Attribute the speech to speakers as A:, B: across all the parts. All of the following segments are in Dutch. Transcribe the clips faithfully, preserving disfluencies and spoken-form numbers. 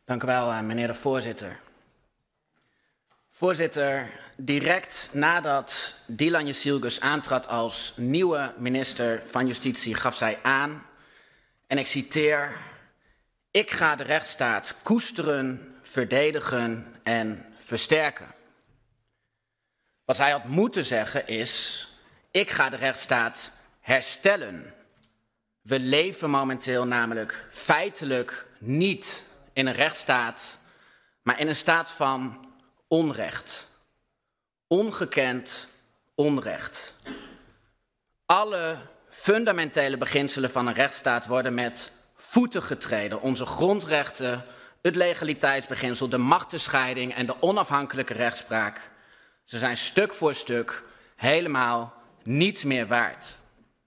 A: Dank u wel, meneer de voorzitter. Voorzitter, direct nadat Dilan Yeşilgöz aantrad als nieuwe minister van Justitie gaf zij aan, en ik citeer, ik ga de rechtsstaat koesteren, verdedigen en versterken. Wat zij had moeten zeggen is, ik ga de rechtsstaat herstellen. We leven momenteel namelijk feitelijk niet in een rechtsstaat, maar in een staat van onrecht. Ongekend onrecht. Alle fundamentele beginselen van een rechtsstaat worden met voeten getreden. Onze grondrechten, het legaliteitsbeginsel, de machtenscheiding en de onafhankelijke rechtspraak. Ze zijn stuk voor stuk helemaal niets meer waard.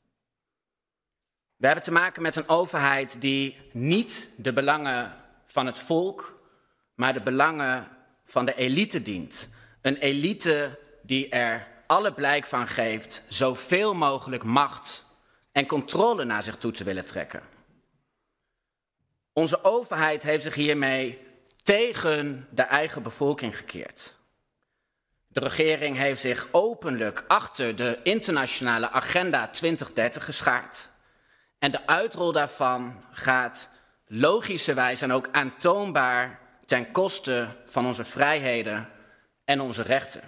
A: We hebben te maken met een overheid die niet de belangen van het volk, maar de belangen van de elite dient. Een elite die er alle blijk van geeft zoveel mogelijk macht en controle naar zich toe te willen trekken. Onze overheid heeft zich hiermee tegen de eigen bevolking gekeerd. De regering heeft zich openlijk achter de internationale agenda twintig dertig geschaard. En de uitrol daarvan gaat logischerwijs en ook aantoonbaar ten koste van onze vrijheden en onze rechten.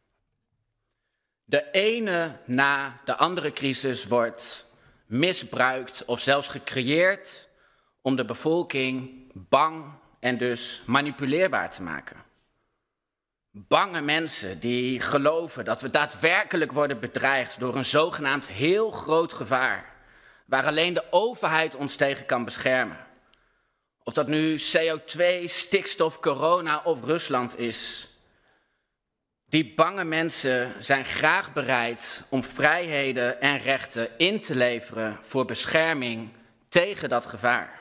A: De ene na de andere crisis wordt misbruikt of zelfs gecreëerd om de bevolking bang en dus manipuleerbaar te maken. Bange mensen die geloven dat we daadwerkelijk worden bedreigd door een zogenaamd heel groot gevaar, waar alleen de overheid ons tegen kan beschermen. Of dat nu C O twee, stikstof, corona of Rusland is. Die bange mensen zijn graag bereid om vrijheden en rechten in te leveren voor bescherming tegen dat gevaar.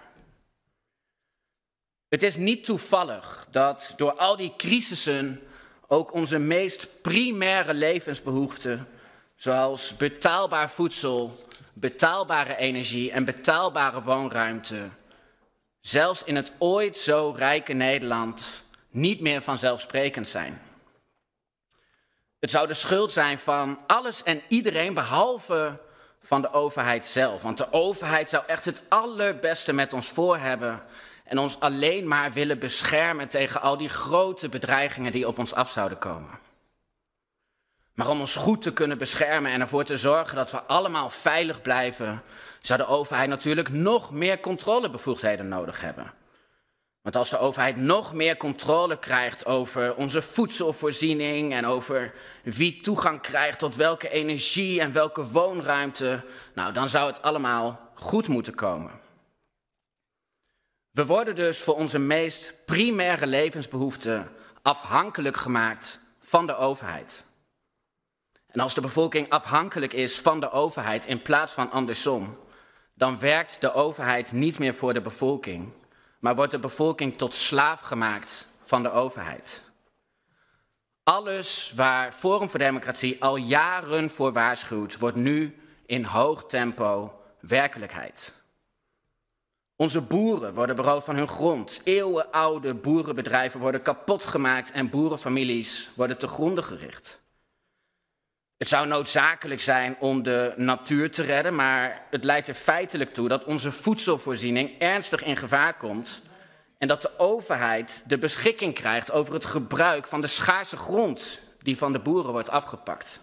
A: Het is niet toevallig dat door al die crisissen ook onze meest primaire levensbehoeften, zoals betaalbaar voedsel, betaalbare energie en betaalbare woonruimte, zelfs in het ooit zo rijke Nederland niet meer vanzelfsprekend zijn. Het zou de schuld zijn van alles en iedereen behalve van de overheid zelf. Want de overheid zou echt het allerbeste met ons voor hebben en ons alleen maar willen beschermen tegen al die grote bedreigingen die op ons af zouden komen. Maar om ons goed te kunnen beschermen en ervoor te zorgen dat we allemaal veilig blijven, zou de overheid natuurlijk nog meer controlebevoegdheden nodig hebben. Want als de overheid nog meer controle krijgt over onze voedselvoorziening en over wie toegang krijgt tot welke energie en welke woonruimte, nou, dan zou het allemaal goed moeten komen. We worden dus voor onze meest primaire levensbehoeften afhankelijk gemaakt van de overheid. En als de bevolking afhankelijk is van de overheid in plaats van andersom, dan werkt de overheid niet meer voor de bevolking, maar wordt de bevolking tot slaaf gemaakt van de overheid. Alles waar Forum voor Democratie al jaren voor waarschuwt, wordt nu in hoog tempo werkelijkheid. Onze boeren worden beroofd van hun grond. Eeuwenoude boerenbedrijven worden kapotgemaakt en boerenfamilies worden te gronde gericht. Het zou noodzakelijk zijn om de natuur te redden, maar het leidt er feitelijk toe dat onze voedselvoorziening ernstig in gevaar komt en dat de overheid de beschikking krijgt over het gebruik van de schaarse grond die van de boeren wordt afgepakt.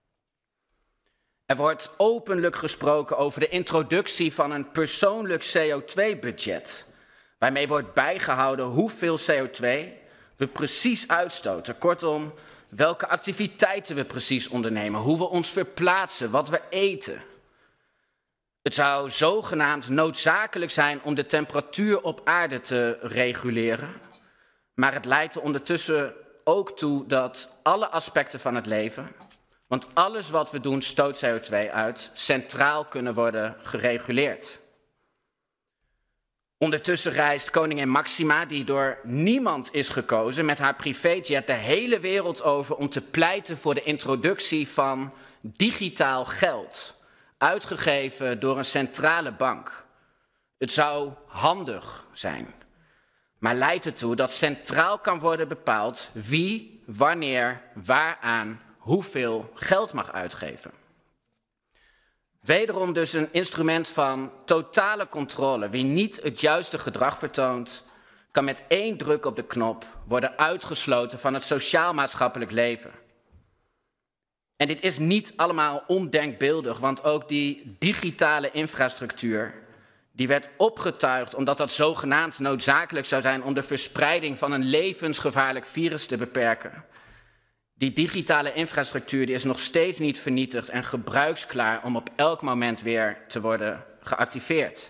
A: Er wordt openlijk gesproken over de introductie van een persoonlijk C O twee budget, waarmee wordt bijgehouden hoeveel C O twee we precies uitstoten. Kortom, welke activiteiten we precies ondernemen, hoe we ons verplaatsen, wat we eten. Het zou zogenaamd noodzakelijk zijn om de temperatuur op aarde te reguleren, maar het leidt er ondertussen ook toe dat alle aspecten van het leven, want alles wat we doen stoot C O twee uit, centraal kunnen worden gereguleerd. Ondertussen reist koningin Máxima, die door niemand is gekozen, met haar privéjet de hele wereld over om te pleiten voor de introductie van digitaal geld, uitgegeven door een centrale bank. Het zou handig zijn. maar leidt ertoe dat centraal kan worden bepaald wie, wanneer, waaraan, hoeveel geld mag uitgeven. Wederom dus een instrument van totale controle. Wie niet het juiste gedrag vertoont, kan met één druk op de knop worden uitgesloten van het sociaal-maatschappelijk leven. En dit is niet allemaal ondenkbeeldig, want ook die digitale infrastructuur, die werd opgetuigd omdat dat zogenaamd noodzakelijk zou zijn om de verspreiding van een levensgevaarlijk virus te beperken. Die digitale infrastructuur die is nog steeds niet vernietigd en gebruiksklaar om op elk moment weer te worden geactiveerd.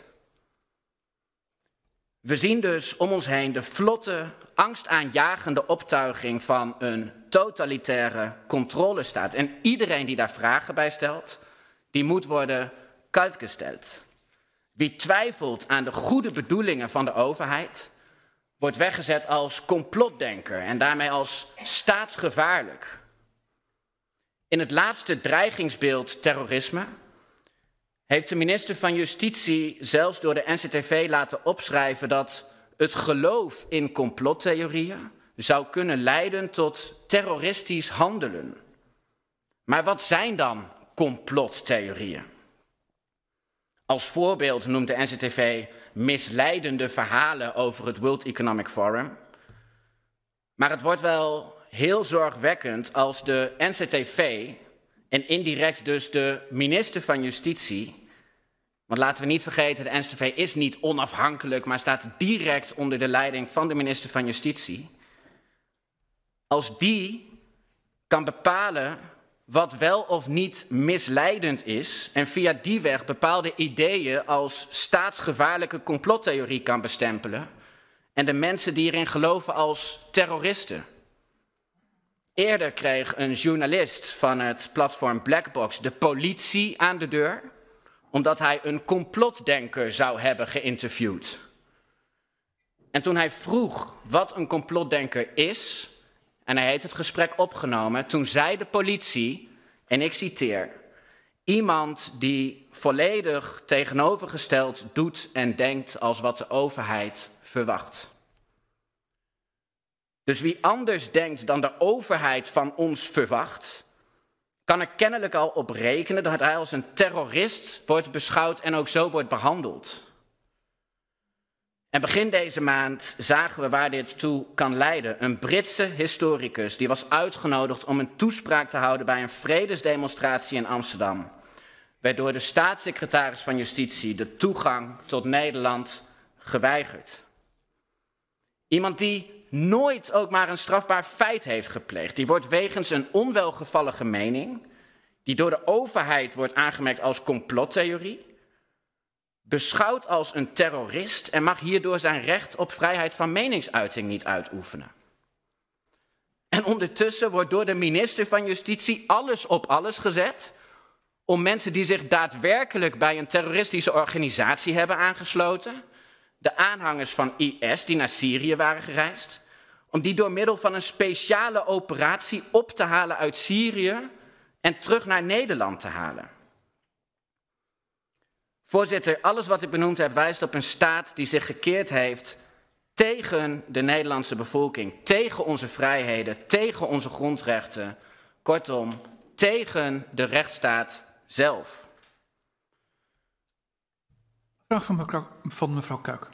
A: We zien dus om ons heen de vlotte, angstaanjagende optuiging van een totalitaire controlestaat. En iedereen die daar vragen bij stelt, die moet worden kaltgesteld. Wie twijfelt aan de goede bedoelingen van de overheid, wordt weggezet als complotdenker en daarmee als staatsgevaarlijk. In het laatste dreigingsbeeld terrorisme heeft de minister van Justitie zelfs door de N C T V laten opschrijven dat het geloof in complottheorieën zou kunnen leiden tot terroristisch handelen. Maar wat zijn dan complottheorieën? Als voorbeeld noemt de N C T V misleidende verhalen over het World Economic Forum. Maar het wordt wel heel zorgwekkend als de N C T V en indirect dus de minister van Justitie, want laten we niet vergeten, de N C T V is niet onafhankelijk, maar staat direct onder de leiding van de minister van Justitie. Als die kan bepalen wat wel of niet misleidend is en via die weg bepaalde ideeën als staatsgevaarlijke complottheorie kan bestempelen en de mensen die erin geloven als terroristen. Eerder kreeg een journalist van het platform Blackbox de politie aan de deur omdat hij een complotdenker zou hebben geïnterviewd. En toen hij vroeg wat een complotdenker is, en hij heeft het gesprek opgenomen, toen zei de politie, en ik citeer, iemand die volledig tegenovergesteld doet en denkt als wat de overheid verwacht. Dus wie anders denkt dan de overheid van ons verwacht, kan er kennelijk al op rekenen dat hij als een terrorist wordt beschouwd en ook zo wordt behandeld. En begin deze maand zagen we waar dit toe kan leiden. Een Britse historicus die was uitgenodigd om een toespraak te houden bij een vredesdemonstratie in Amsterdam, werd door de staatssecretaris van Justitie de toegang tot Nederland geweigerd. Iemand die nooit ook maar een strafbaar feit heeft gepleegd, die wordt wegens een onwelgevallige mening, die door de overheid wordt aangemerkt als complottheorie, beschouwd als een terrorist en mag hierdoor zijn recht op vrijheid van meningsuiting niet uitoefenen. En ondertussen wordt door de minister van Justitie alles op alles gezet om mensen die zich daadwerkelijk bij een terroristische organisatie hebben aangesloten, de aanhangers van I S die naar Syrië waren gereisd, om die door middel van een speciale operatie op te halen uit Syrië en terug naar Nederland te halen. Voorzitter, alles wat ik benoemd heb wijst op een staat die zich gekeerd heeft tegen de Nederlandse bevolking, tegen onze vrijheden, tegen onze grondrechten, kortom, tegen de rechtsstaat zelf.
B: Vraag van mevrouw, van mevrouw Kuik.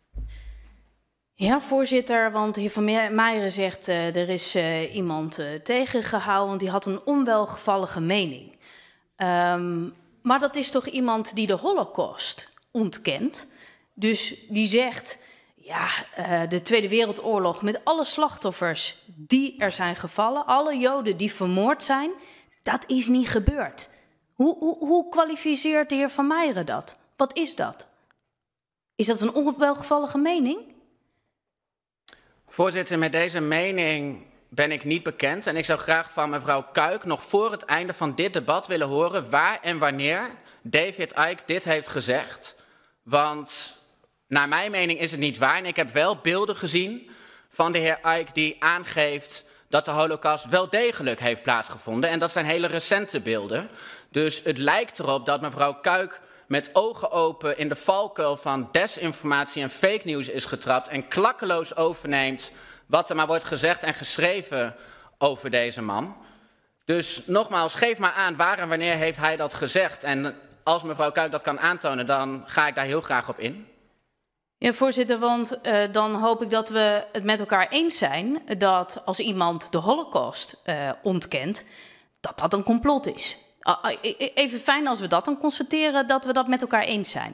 C: Ja, voorzitter, want de heer Van Meijeren zegt uh, er is uh, iemand uh, tegengehouden, want die had een onwelgevallige mening. Um, maar dat is toch iemand die de Holocaust ontkent? Dus die zegt, ja, uh, de Tweede Wereldoorlog met alle slachtoffers die er zijn gevallen, alle Joden die vermoord zijn, dat is niet gebeurd. Hoe, hoe, hoe kwalificeert de heer Van Meijeren dat? Wat is dat? Is dat een onwelgevallige mening?
A: Voorzitter, met deze mening ben ik niet bekend en ik zou graag van mevrouw Kuik nog voor het einde van dit debat willen horen waar en wanneer David Icke dit heeft gezegd. Want naar mijn mening is het niet waar en ik heb wel beelden gezien van de heer Icke die aangeeft dat de Holocaust wel degelijk heeft plaatsgevonden en dat zijn hele recente beelden. Dus het lijkt erop dat mevrouw Kuik met ogen open in de valkuil van desinformatie en fake news is getrapt en klakkeloos overneemt wat er maar wordt gezegd en geschreven over deze man. Dus nogmaals, geef maar aan waar en wanneer heeft hij dat gezegd. En als mevrouw Kuik dat kan aantonen, dan ga ik daar heel graag op in.
C: Ja, voorzitter, want uh, dan hoop ik dat we het met elkaar eens zijn dat als iemand de Holocaust uh, ontkent, dat dat een complot is. Uh, even fijn als we dat dan constateren, dat we dat met elkaar eens zijn.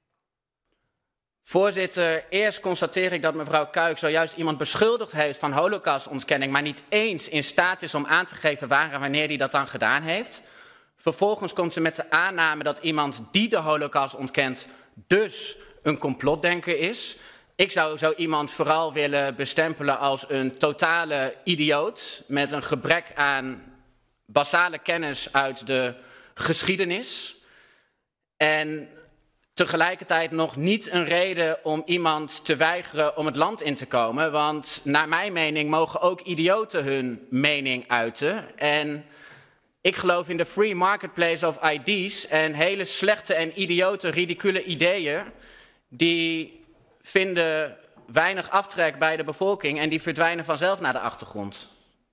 A: Voorzitter, eerst constateer ik dat mevrouw Kuik zojuist iemand beschuldigd heeft van holocaustontkenning, maar niet eens in staat is om aan te geven waar en wanneer hij dat dan gedaan heeft. Vervolgens komt ze met de aanname dat iemand die de holocaust ontkent dus een complotdenker is. Ik zou zo iemand vooral willen bestempelen als een totale idioot met een gebrek aan basale kennis uit de geschiedenis. En tegelijkertijd nog niet een reden om iemand te weigeren om het land in te komen. Want naar mijn mening mogen ook idioten hun mening uiten. En ik geloof in de free marketplace of ideas en hele slechte en idiote, ridicule ideeën, die vinden weinig aftrek bij de bevolking en die verdwijnen vanzelf naar de achtergrond.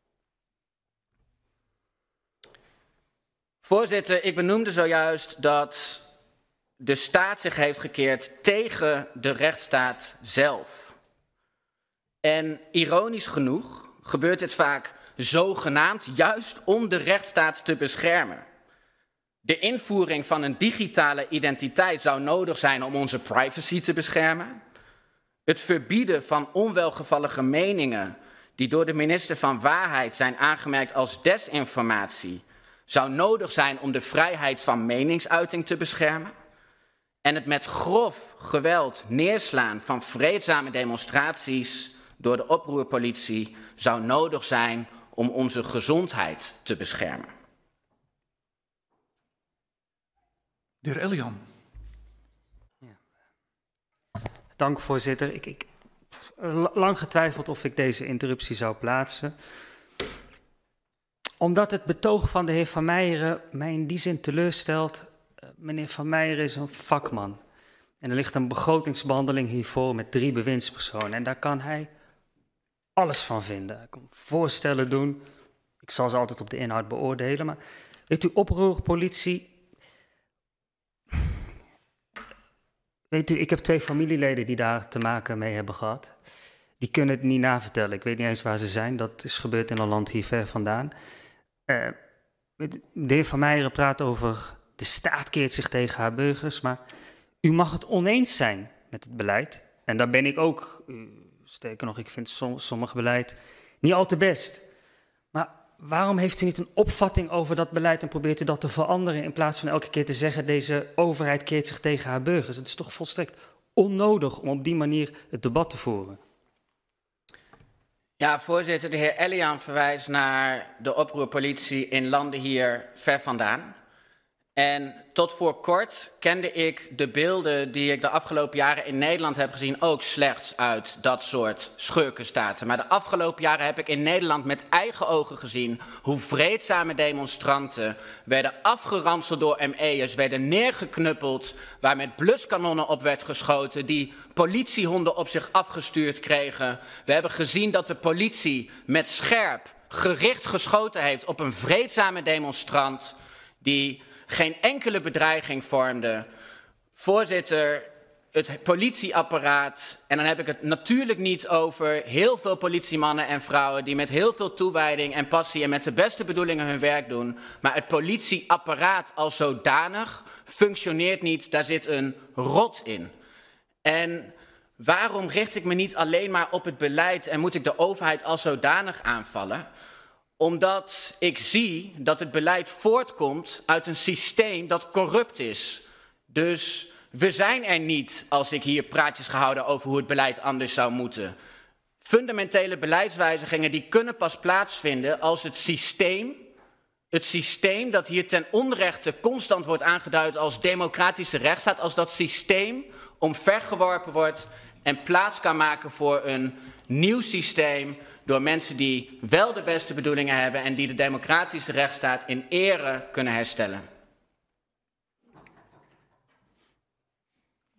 A: Voorzitter, ik benoemde zojuist dat de staat zich heeft gekeerd tegen de rechtsstaat zelf. En ironisch genoeg gebeurt dit vaak zogenaamd juist om de rechtsstaat te beschermen. De invoering van een digitale identiteit zou nodig zijn om onze privacy te beschermen. Het verbieden van onwelgevallige meningen die door de minister van Waarheid zijn aangemerkt als desinformatie zou nodig zijn om de vrijheid van meningsuiting te beschermen. En het met grof geweld neerslaan van vreedzame demonstraties door de oproerpolitie zou nodig zijn om onze gezondheid te beschermen.
B: De heer Elian.
D: Ja. Dank, voorzitter. Ik heb lang getwijfeld of ik deze interruptie zou plaatsen. Omdat het betoog van de heer Van Meijeren mij in die zin teleurstelt. Meneer Van Meijeren is een vakman. En er ligt een begrotingsbehandeling hiervoor met drie bewindspersonen. En daar kan hij alles van vinden. Hij kan voorstellen doen. Ik zal ze altijd op de inhoud beoordelen. Maar weet u, oproerpolitie. Weet u, ik heb twee familieleden die daar te maken mee hebben gehad. Die kunnen het niet navertellen. Ik weet niet eens waar ze zijn. Dat is gebeurd in een land hier ver vandaan. Uh, de heer Van Meijeren praat over de staat keert zich tegen haar burgers. Maar u mag het oneens zijn met het beleid. En daar ben ik ook. Uh, sterker nog, ik vind som, sommige beleid niet al te best. Maar waarom heeft u niet een opvatting over dat beleid en probeert u dat te veranderen in plaats van elke keer te zeggen deze overheid keert zich tegen haar burgers? Het is toch volstrekt onnodig om op die manier het debat te voeren.
A: Ja, voorzitter, de heer Elian verwijst naar de oproerpolitie in landen hier ver vandaan. En tot voor kort kende ik de beelden die ik de afgelopen jaren in Nederland heb gezien ook slechts uit dat soort schurkenstaten. Maar de afgelopen jaren heb ik in Nederland met eigen ogen gezien hoe vreedzame demonstranten werden afgeranseld door M E'ers, werden neergeknuppeld, waar met bluskanonnen op werd geschoten, die politiehonden op zich afgestuurd kregen. We hebben gezien dat de politie met scherp gericht geschoten heeft op een vreedzame demonstrant die geen enkele bedreiging vormde. Voorzitter, het politieapparaat, en dan heb ik het natuurlijk niet over heel veel politiemannen en vrouwen die met heel veel toewijding en passie en met de beste bedoelingen hun werk doen, maar het politieapparaat als zodanig functioneert niet, daar zit een rot in. En waarom richt ik me niet alleen maar op het beleid en moet ik de overheid als zodanig aanvallen? Omdat ik zie dat het beleid voortkomt uit een systeem dat corrupt is. Dus we zijn er niet als ik hier praatjes ga houden over hoe het beleid anders zou moeten. Fundamentele beleidswijzigingen die kunnen pas plaatsvinden als het systeem, het systeem dat hier ten onrechte constant wordt aangeduid als democratische rechtsstaat, als dat systeem omvergeworpen wordt en plaats kan maken voor een nieuw systeem door mensen die wel de beste bedoelingen hebben en die de democratische rechtsstaat in ere kunnen herstellen.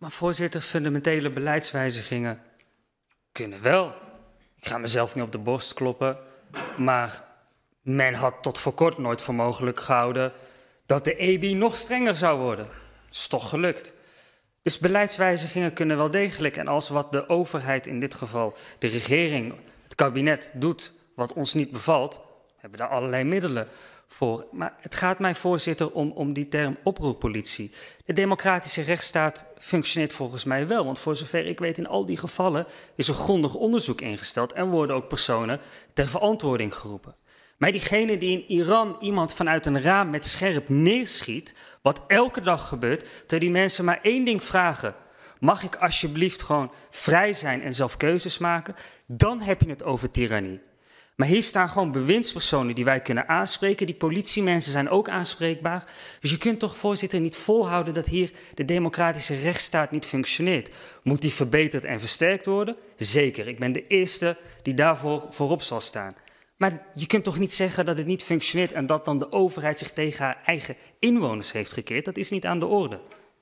D: Maar voorzitter, fundamentele beleidswijzigingen kunnen wel. Ik ga mezelf niet op de borst kloppen, maar men had tot voor kort nooit voor mogelijk gehouden dat de E B I nog strenger zou worden. Dat is toch gelukt. Dus beleidswijzigingen kunnen wel degelijk. En als wat de overheid, in dit geval de regering, het kabinet, doet wat ons niet bevalt, hebben we daar allerlei middelen voor. Maar het gaat mij, voorzitter, om, om die term oproerpolitie. De democratische rechtsstaat functioneert volgens mij wel. Want voor zover ik weet, in al die gevallen is er grondig onderzoek ingesteld en worden ook personen ter verantwoording geroepen. Maar diegene die in Iran iemand vanuit een raam met scherp neerschiet, wat elke dag gebeurt, terwijl die mensen maar één ding vragen: mag ik alsjeblieft gewoon vrij zijn en zelf keuzes maken? Dan heb je het over tirannie. Maar hier staan gewoon bewindspersonen die wij kunnen aanspreken. Die politiemensen zijn ook aanspreekbaar. Dus je kunt toch, voorzitter, niet volhouden dat hier de democratische rechtsstaat niet functioneert. Moet die verbeterd en versterkt worden? Zeker, ik ben de eerste die daarvoor voorop zal staan. Maar je kunt toch niet zeggen dat het niet functioneert en dat dan de overheid zich tegen haar eigen inwoners heeft gekeerd? Dat is niet aan de orde.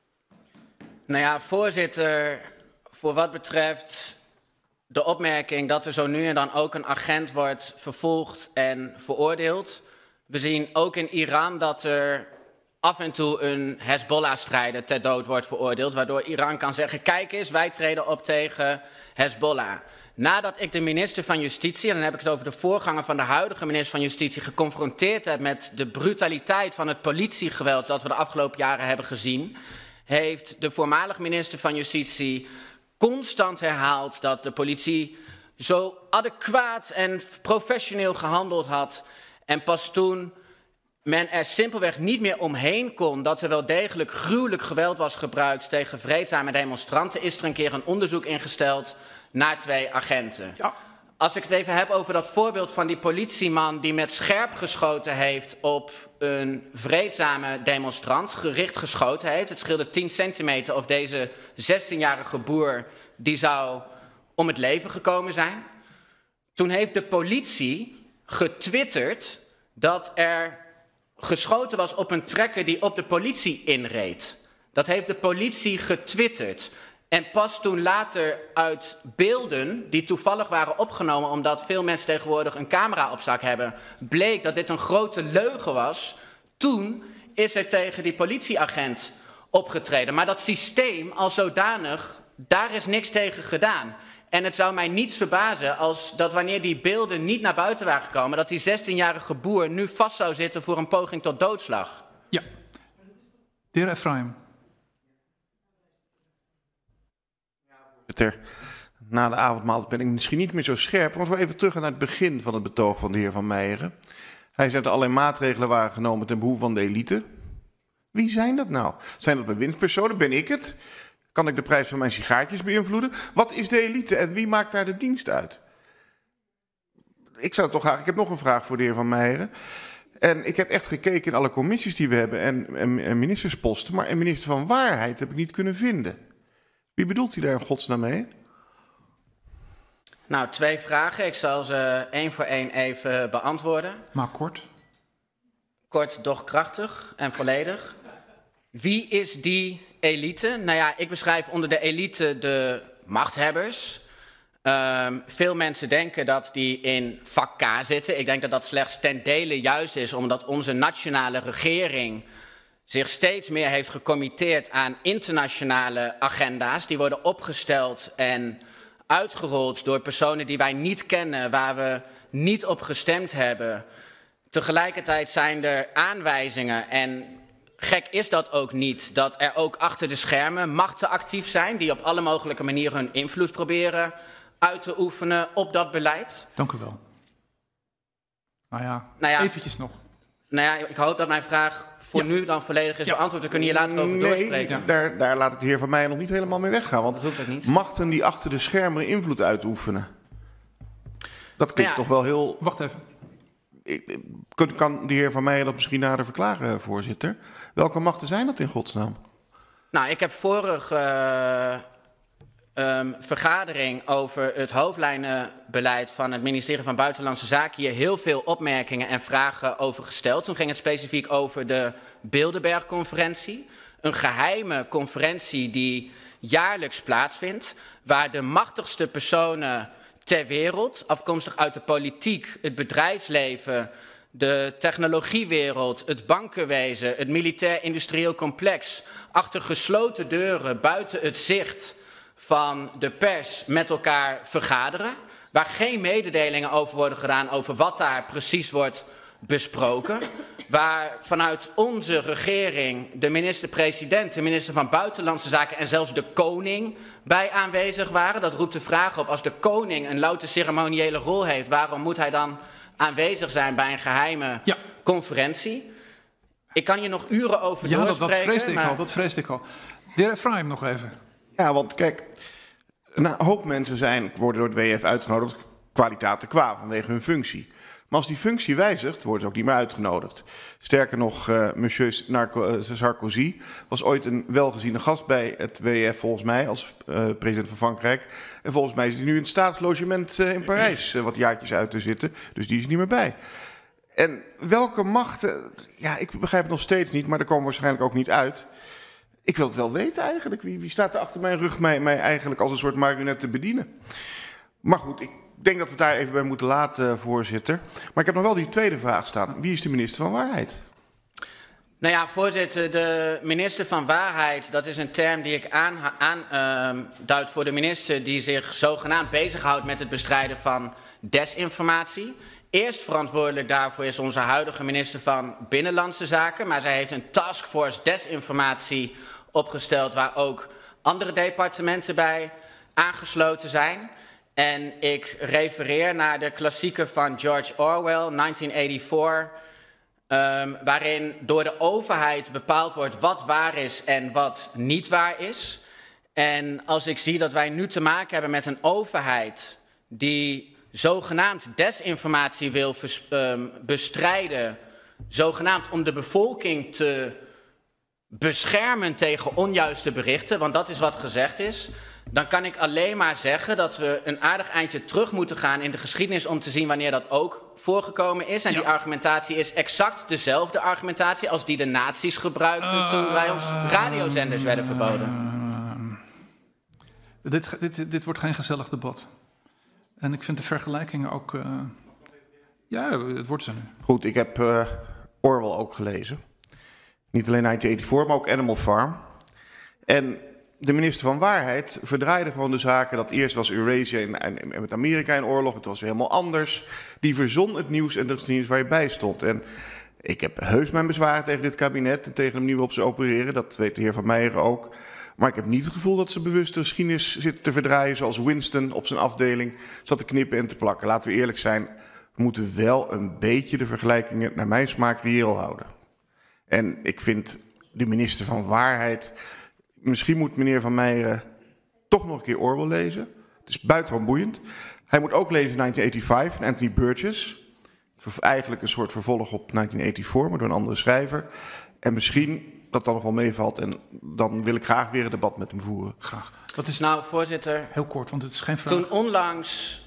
A: Nou ja, voorzitter, voor wat betreft de opmerking dat er zo nu en dan ook een agent wordt vervolgd en veroordeeld. We zien ook in Iran dat er af en toe een Hezbollah-strijder ter dood wordt veroordeeld, waardoor Iran kan zeggen: kijk eens, wij treden op tegen Hezbollah. Nadat ik de minister van Justitie, en dan heb ik het over de voorganger van de huidige minister van Justitie, geconfronteerd heb met de brutaliteit van het politiegeweld dat we de afgelopen jaren hebben gezien, heeft de voormalig minister van Justitie constant herhaald dat de politie zo adequaat en professioneel gehandeld had. En pas toen men er simpelweg niet meer omheen kon dat er wel degelijk gruwelijk geweld was gebruikt tegen vreedzame demonstranten, is er een keer een onderzoek ingesteld naar twee agenten. Ja. Als ik het even heb over dat voorbeeld van die politieman die met scherp geschoten heeft op een vreedzame demonstrant, gericht geschoten heeft. Het scheelde tien centimeter of deze zestienjarige boer die zou om het leven gekomen zijn. Toen heeft de politie getwitterd dat er geschoten was op een trekker die op de politie inreed. Dat heeft de politie getwitterd. En pas toen later uit beelden, die toevallig waren opgenomen omdat veel mensen tegenwoordig een camera op zak hebben, bleek dat dit een grote leugen was. Toen is er tegen die politieagent opgetreden. Maar dat systeem als zodanig, daar is niks tegen gedaan. En het zou mij niets verbazen als dat wanneer die beelden niet naar buiten waren gekomen, dat die zestienjarige boer nu vast zou zitten voor een poging tot doodslag.
B: Ja. De heer Ephraim.
E: Na de avondmaal ben ik misschien niet meer zo scherp. Maar we even terug naar het begin van het betoog van de heer Van Meijeren. Hij zei dat allerlei maatregelen waren genomen ten behoeve van de elite. Wie zijn dat nou? Zijn dat bewindspersonen? Ben ik het? Kan ik de prijs van mijn sigaartjes beïnvloeden? Wat is de elite en wie maakt daar de dienst uit? Ik zou toch graag... Ik heb nog een vraag voor de heer Van Meijeren. En ik heb echt gekeken in alle commissies die we hebben en, en, en ministersposten. Maar een minister van Waarheid heb ik niet kunnen vinden. Wie bedoelt u daar in godsnaam mee?
A: Nou, twee vragen. Ik zal ze één voor één even beantwoorden.
B: Maar kort.
A: Kort, doch krachtig en volledig. Wie is die elite? Nou ja, ik beschrijf onder de elite de machthebbers. Um, veel mensen denken dat die in vak K zitten. Ik denk dat dat slechts ten dele juist is, omdat onze nationale regering zich steeds meer heeft gecommitteerd aan internationale agenda's. Die worden opgesteld en uitgerold door personen die wij niet kennen, waar we niet op gestemd hebben. Tegelijkertijd zijn er aanwijzingen, en gek is dat ook niet, dat er ook achter de schermen machten actief zijn die op alle mogelijke manieren hun invloed proberen uit te oefenen op dat beleid.
B: Dank u wel. Nou ja,
A: nou ja
B: eventjes nog.
A: Nou ja, ik hoop dat mijn vraag voor ja. nu dan volledig is ja. beantwoord. We kunnen hier later over
E: nee,
A: doorspreken.
E: Ja. Daar, daar laat ik de heer Van Meijeren nog niet helemaal mee weggaan. Want
A: dat niet.
E: Machten die achter de schermen invloed uitoefenen. Dat klinkt ja. toch wel heel...
B: Wacht even.
E: Kan, kan de heer Van Meijeren dat misschien nader verklaren, voorzitter? Welke machten zijn dat in godsnaam?
A: Nou, ik heb vorige uh, um, vergadering over het hoofdlijnenbeleid van het ministerie van Buitenlandse Zaken hier heel veel opmerkingen en vragen over gesteld. Toen ging het specifiek over de Bilderberg-conferentie. Een geheime conferentie die jaarlijks plaatsvindt, waar de machtigste personen ter wereld, afkomstig uit de politiek, het bedrijfsleven, de technologiewereld, het bankenwezen, het militair-industrieel complex, achter gesloten deuren, buiten het zicht van de pers met elkaar vergaderen, waar geen mededelingen over worden gedaan over wat daar precies wordt besproken, waar vanuit onze regering de minister-president, de minister van Buitenlandse Zaken en zelfs de koning bij aanwezig waren. Dat roept de vraag op, als de koning een louter ceremoniële rol heeft, waarom moet hij dan aanwezig zijn bij een geheime ja. conferentie? Ik kan je nog uren over
B: ja,
A: doorspreken.
B: Ja, dat, dat vreesde
A: maar...
B: ik al, dat vreesde ik al. De heer Efraim nog even.
E: Ja, want kijk, een hoop mensen zijn, worden door het W F uitgenodigd kwaliteit te qua vanwege hun functie. Maar als die functie wijzigt, worden ze ook niet meer uitgenodigd. Sterker nog, uh, monsieur Narco, uh, Sarkozy was ooit een welgeziene gast bij het W F, volgens mij, als uh, president van Frankrijk. En volgens mij is hij nu in het staatslogement uh, in Parijs uh, wat jaartjes uit te zitten. Dus die is niet meer bij. En welke machten, ja, ik begrijp het nog steeds niet, maar daar komen we waarschijnlijk ook niet uit. Ik wil het wel weten eigenlijk. Wie, wie staat er achter mijn rug mij, mij eigenlijk als een soort marionet te bedienen? Maar goed, ik denk dat we het daar even bij moeten laten, voorzitter. Maar ik heb nog wel die tweede vraag staan. Wie is de minister van Waarheid?
A: Nou ja, voorzitter, de minister van Waarheid, dat is een term die ik aanduid aan, uh, voor de minister die zich zogenaamd bezighoudt met het bestrijden van desinformatie. Eerst verantwoordelijk daarvoor is onze huidige minister van Binnenlandse Zaken, maar zij heeft een taskforce desinformatie opgesteld waar ook andere departementen bij aangesloten zijn. En ik refereer naar de klassieker van George Orwell, negentien vierennegentig, um, waarin door de overheid bepaald wordt wat waar is en wat niet waar is. En als ik zie dat wij nu te maken hebben met een overheid die zogenaamd desinformatie wil um, bestrijden, zogenaamd om de bevolking te beschermen tegen onjuiste berichten, want dat is wat gezegd is, dan kan ik alleen maar zeggen dat we een aardig eindje terug moeten gaan in de geschiedenis om te zien wanneer dat ook voorgekomen is. En ja. die argumentatie is exact dezelfde argumentatie als die de nazi's gebruikten uh, toen bij ons radiozenders uh, werden verboden.
B: Uh, dit, dit, dit wordt geen gezellig debat. En ik vind de vergelijkingen ook... Uh, ja, het wordt ze nu.
E: Goed, ik heb uh, Orwell ook gelezen. Niet alleen negentien vierennegentig, maar ook Animal Farm. En de minister van Waarheid verdraaide gewoon de zaken. Dat eerst was Eurasia en, en, en met Amerika in oorlog. Het was weer helemaal anders. Die verzon het nieuws en de geschiedenis waar je bij stond. En ik heb heus mijn bezwaren tegen dit kabinet en tegen de manier waarop ze opereren. Dat weet de heer Van Meijeren ook. Maar ik heb niet het gevoel dat ze bewust de geschiedenis zitten te verdraaien, zoals Winston op zijn afdeling zat te knippen en te plakken. Laten we eerlijk zijn, we moeten wel een beetje de vergelijkingen naar mijn smaak reëel houden. En ik vind de minister van Waarheid, misschien moet meneer Van Meijeren toch nog een keer Orwell lezen. Het is buitengewoon boeiend. Hij moet ook lezen negentien vierennegentig van Anthony Burgess. Eigenlijk een soort vervolg op negentien vierennegentig, maar door een andere schrijver. En misschien dat dan nog wel meevalt. En dan wil ik graag weer een debat met hem voeren.
B: Graag. Dat is
A: nou, voorzitter,
B: heel kort, want het is geen vraag.
A: Toen onlangs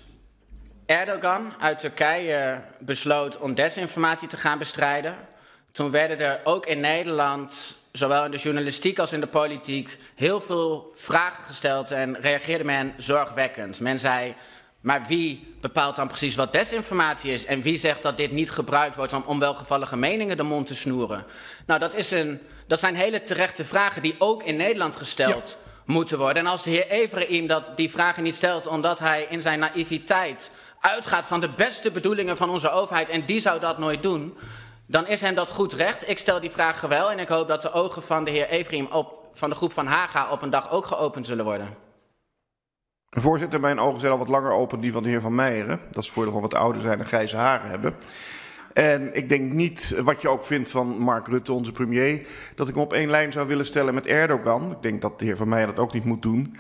A: Erdogan uit Turkije besloot om desinformatie te gaan bestrijden, toen werden er ook in Nederland, zowel in de journalistiek als in de politiek, heel veel vragen gesteld en reageerde men zorgwekkend. Men zei, maar wie bepaalt dan precies wat desinformatie is? En wie zegt dat dit niet gebruikt wordt om onwelgevallige meningen de mond te snoeren? Nou, dat, is een, dat zijn hele terechte vragen die ook in Nederland gesteld ja. moeten worden. En als de heer Evereem dat die vragen niet stelt omdat hij in zijn naïviteit uitgaat van de beste bedoelingen van onze overheid en die zou dat nooit doen, dan is hem dat goed recht. Ik stel die vragen wel en ik hoop dat de ogen van de heer Evereem op, van de groep van Haga op een dag ook geopend zullen worden.
E: Voorzitter, mijn ogen zijn al wat langer open dan die van de heer Van Meijeren. Dat is voor de gewoon wat ouder zijn en grijze haren hebben. En ik denk niet, wat je ook vindt van Mark Rutte, onze premier, dat ik hem op één lijn zou willen stellen met Erdogan. Ik denk dat de heer Van Meijeren dat ook niet moet doen.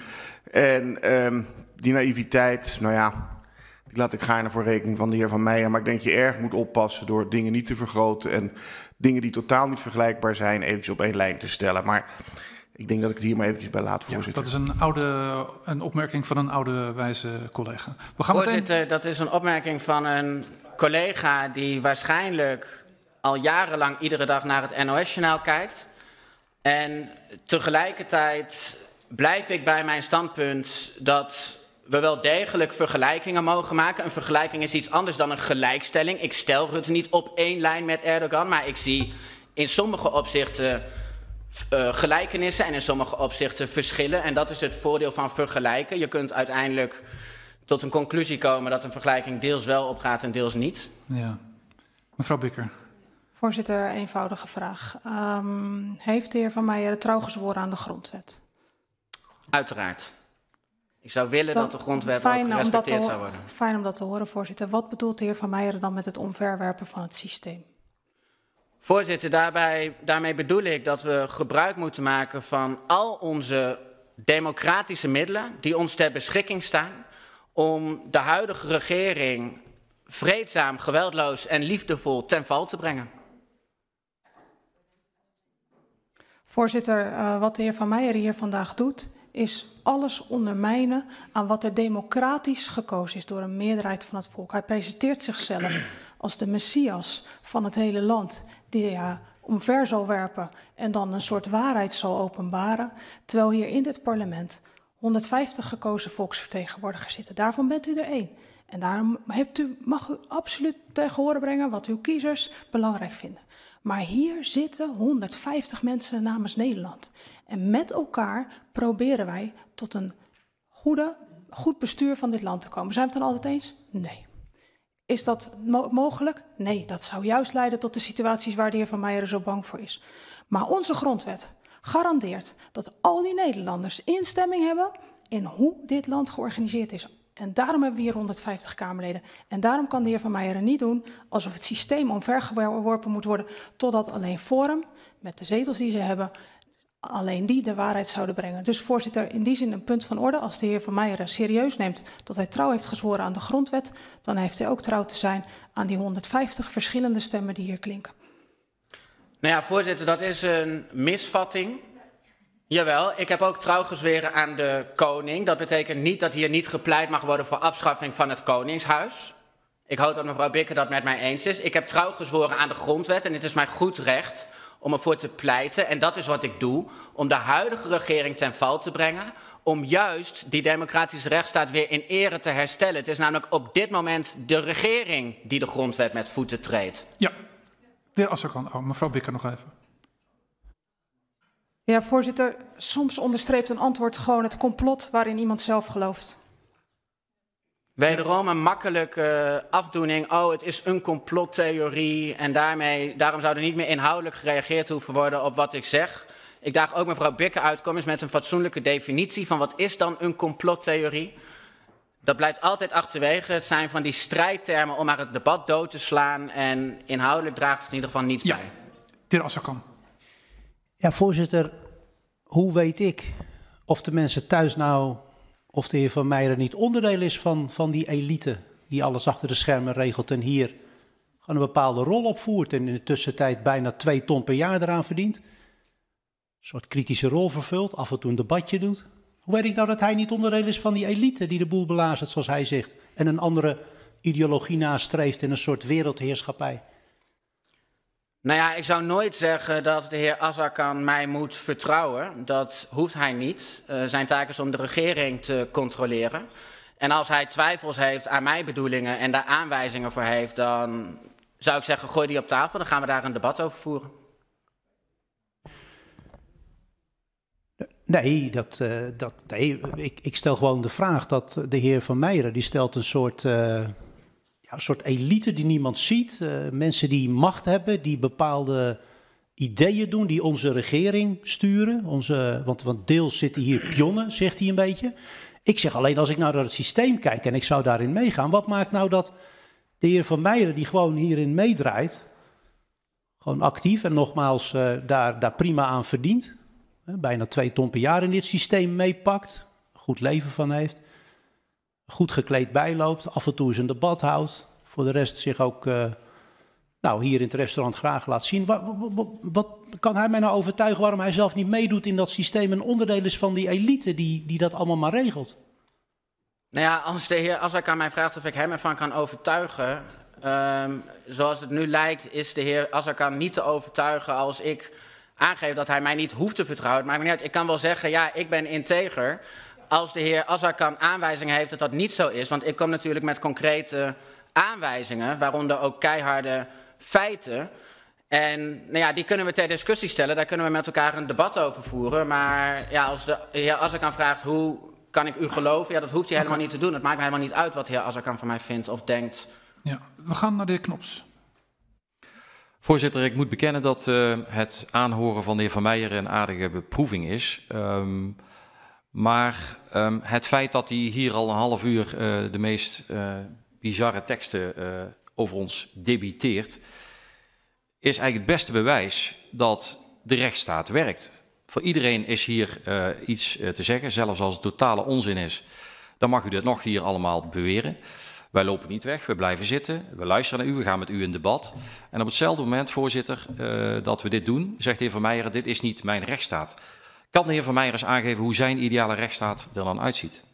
E: En um, die naïviteit, nou ja, die laat ik gaarne voor rekening van de heer Van Meijeren. Maar ik denk dat je erg moet oppassen door dingen niet te vergroten en dingen die totaal niet vergelijkbaar zijn eventjes op één lijn te stellen. Maar ik denk dat ik het hier maar eventjes bij laat, voorzitter.
B: Ja, dat is een, oude, een opmerking van een oude wijze collega. We gaan
A: voorzitter,
B: meteen...
A: dat is een opmerking van een collega die waarschijnlijk al jarenlang iedere dag naar het N O S-journaal kijkt. En tegelijkertijd blijf ik bij mijn standpunt dat we wel degelijk vergelijkingen mogen maken. Een vergelijking is iets anders dan een gelijkstelling. Ik stel Rutte niet op één lijn met Erdogan, maar ik zie in sommige opzichten uh, gelijkenissen en in sommige opzichten verschillen. En dat is het voordeel van vergelijken. Je kunt uiteindelijk tot een conclusie komen dat een vergelijking deels wel opgaat en deels niet.
B: Ja. Mevrouw Bikker.
F: Voorzitter, eenvoudige vraag. Um, heeft de heer Van Meijeren trouw gezworen aan de grondwet?
A: Uiteraard. Ik zou willen
F: Dan,
A: dat de grondwet
F: fijn
A: ook
F: om
A: gerespecteerd
F: dat te,
A: zou worden.
F: Fijn om dat te horen, voorzitter. Wat bedoelt de heer Van Meijeren dan met het omverwerpen van het systeem?
A: Voorzitter, daarbij, daarmee bedoel ik dat we gebruik moeten maken van al onze democratische middelen die ons ter beschikking staan om de huidige regering vreedzaam, geweldloos en liefdevol ten val te brengen.
F: Voorzitter, uh, wat de heer Van Meijeren hier vandaag doet, is alles ondermijnen aan wat er democratisch gekozen is door een meerderheid van het volk. Hij presenteert zichzelf als de Messias van het hele land, die ja, omver zal werpen en dan een soort waarheid zal openbaren, terwijl hier in dit parlement honderdvijftig gekozen volksvertegenwoordigers zitten. Daarvan bent u er één. En daarom heeft u, mag u absoluut tegen horen brengen wat uw kiezers belangrijk vinden. Maar hier zitten honderdvijftig mensen namens Nederland. En met elkaar proberen wij tot een goede, goed bestuur van dit land te komen. Zijn we het dan altijd eens? Nee. Is dat mo mogelijk? Nee, dat zou juist leiden tot de situaties waar de heer Van Meijeren zo bang voor is. Maar onze grondwet garandeert dat al die Nederlanders instemming hebben in hoe dit land georganiseerd is. En daarom hebben we hier honderdvijftig Kamerleden. En daarom kan de heer Van Meijeren niet doen alsof het systeem omvergeworpen moet worden, totdat alleen Forum, met de zetels die ze hebben, alleen die de waarheid zouden brengen. Dus voorzitter, in die zin een punt van orde. Als de heer Van Meijeren serieus neemt dat hij trouw heeft gezworen aan de grondwet, dan heeft hij ook trouw te zijn aan die honderdvijftig verschillende stemmen die hier klinken.
A: Nou ja, voorzitter, dat is een misvatting. Jawel, ik heb ook trouw gezweren aan de koning. Dat betekent niet dat hier niet gepleit mag worden voor afschaffing van het Koningshuis. Ik hoop dat mevrouw Bikker dat met mij eens is. Ik heb trouw gezworen aan de grondwet en het is mijn goed recht om ervoor te pleiten. En dat is wat ik doe, om de huidige regering ten val te brengen. Om juist die democratische rechtsstaat weer in ere te herstellen. Het is namelijk op dit moment de regering die de grondwet met voeten treedt.
B: Ja, de heer Azarkan. Oh, mevrouw Bikker nog even.
F: Ja, voorzitter, soms onderstreept een antwoord gewoon het complot waarin iemand zelf gelooft.
A: Wederom een makkelijke afdoening. Oh, het is een complottheorie en daarmee, daarom zou er niet meer inhoudelijk gereageerd hoeven worden op wat ik zeg. Ik daag ook mevrouw Bikker uit, kom eens met een fatsoenlijke definitie van wat is dan een complottheorie. Dat blijft altijd achterwege. Het zijn van die strijdtermen om maar het debat dood te slaan en inhoudelijk draagt het in ieder geval niets
B: ja.
A: bij.
B: De heer Azarkan.
G: Ja, voorzitter, hoe weet ik of de mensen thuis nou, of de heer Van Meijeren niet onderdeel is van, van die elite die alles achter de schermen regelt en hier gewoon een bepaalde rol opvoert en in de tussentijd bijna twee ton per jaar eraan verdient. Een soort kritische rol vervult, af en toe een debatje doet. Hoe weet ik nou dat hij niet onderdeel is van die elite die de boel belazert, zoals hij zegt, en een andere ideologie nastreeft in een soort wereldheerschappij?
A: Nou ja, ik zou nooit zeggen dat de heer Azarkan mij moet vertrouwen. Dat hoeft hij niet. Uh, zijn taak is om de regering te controleren. En als hij twijfels heeft aan mijn bedoelingen en daar aanwijzingen voor heeft, dan zou ik zeggen, gooi die op tafel. Dan gaan we daar een debat over voeren.
G: Nee, dat, uh, dat, nee ik, ik stel gewoon de vraag dat de heer Van Meijeren, die stelt een soort... Uh, een soort elite die niemand ziet, uh, mensen die macht hebben, die bepaalde ideeën doen, die onze regering sturen. Onze, want, want deels zitten hier pionnen, zegt hij een beetje. Ik zeg alleen, als ik nou naar het systeem kijk en ik zou daarin meegaan, wat maakt nou dat de heer Van Meijeren, die gewoon hierin meedraait, gewoon actief en nogmaals uh, daar, daar prima aan verdient, uh, bijna twee ton per jaar in dit systeem meepakt, een goed leven van heeft, goed gekleed bijloopt, af en toe eens een debat houdt. Voor de rest zich ook uh, nou, hier in het restaurant graag laat zien. Wat, wat, wat kan hij mij nou overtuigen waarom hij zelf niet meedoet in dat systeem en onderdeel is van die elite die, die dat allemaal maar regelt?
A: Nou ja, als de heer Azarkan mij vraagt of ik hem ervan kan overtuigen, um, zoals het nu lijkt is de heer Azarkan niet te overtuigen als ik aangeven dat hij mij niet hoeft te vertrouwen. Het maakt me niet uit. Ik kan wel zeggen, ja, ik ben integer. Als de heer Azarkan aanwijzingen heeft dat dat niet zo is, want ik kom natuurlijk met concrete aanwijzingen, waaronder ook keiharde feiten. En nou ja, die kunnen we ter discussie stellen, daar kunnen we met elkaar een debat over voeren. Maar ja, als de heer Azarkan vraagt, hoe kan ik u geloven? Ja, dat hoeft hij helemaal niet te doen. Het maakt me helemaal niet uit wat de heer Azarkan van mij vindt of denkt.
B: Ja, we gaan naar de heer Knops.
H: Voorzitter, ik moet bekennen dat uh, het aanhoren van de heer Van Meijeren een aardige beproeving is. Um, maar um, het feit dat hij hier al een half uur uh, de meest uh, bizarre teksten uh, over ons debiteert, is eigenlijk het beste bewijs dat de rechtsstaat werkt. Voor iedereen is hier uh, iets uh, te zeggen, zelfs als het totale onzin is, dan mag u dit nog hier allemaal beweren. Wij lopen niet weg, we blijven zitten, we luisteren naar u, we gaan met u in debat. En op hetzelfde moment, voorzitter, uh, dat we dit doen, zegt de heer Van Meijeren, dit is niet mijn rechtsstaat. Kan de heer Van Meijeren eens aangeven hoe zijn ideale rechtsstaat er dan uitziet?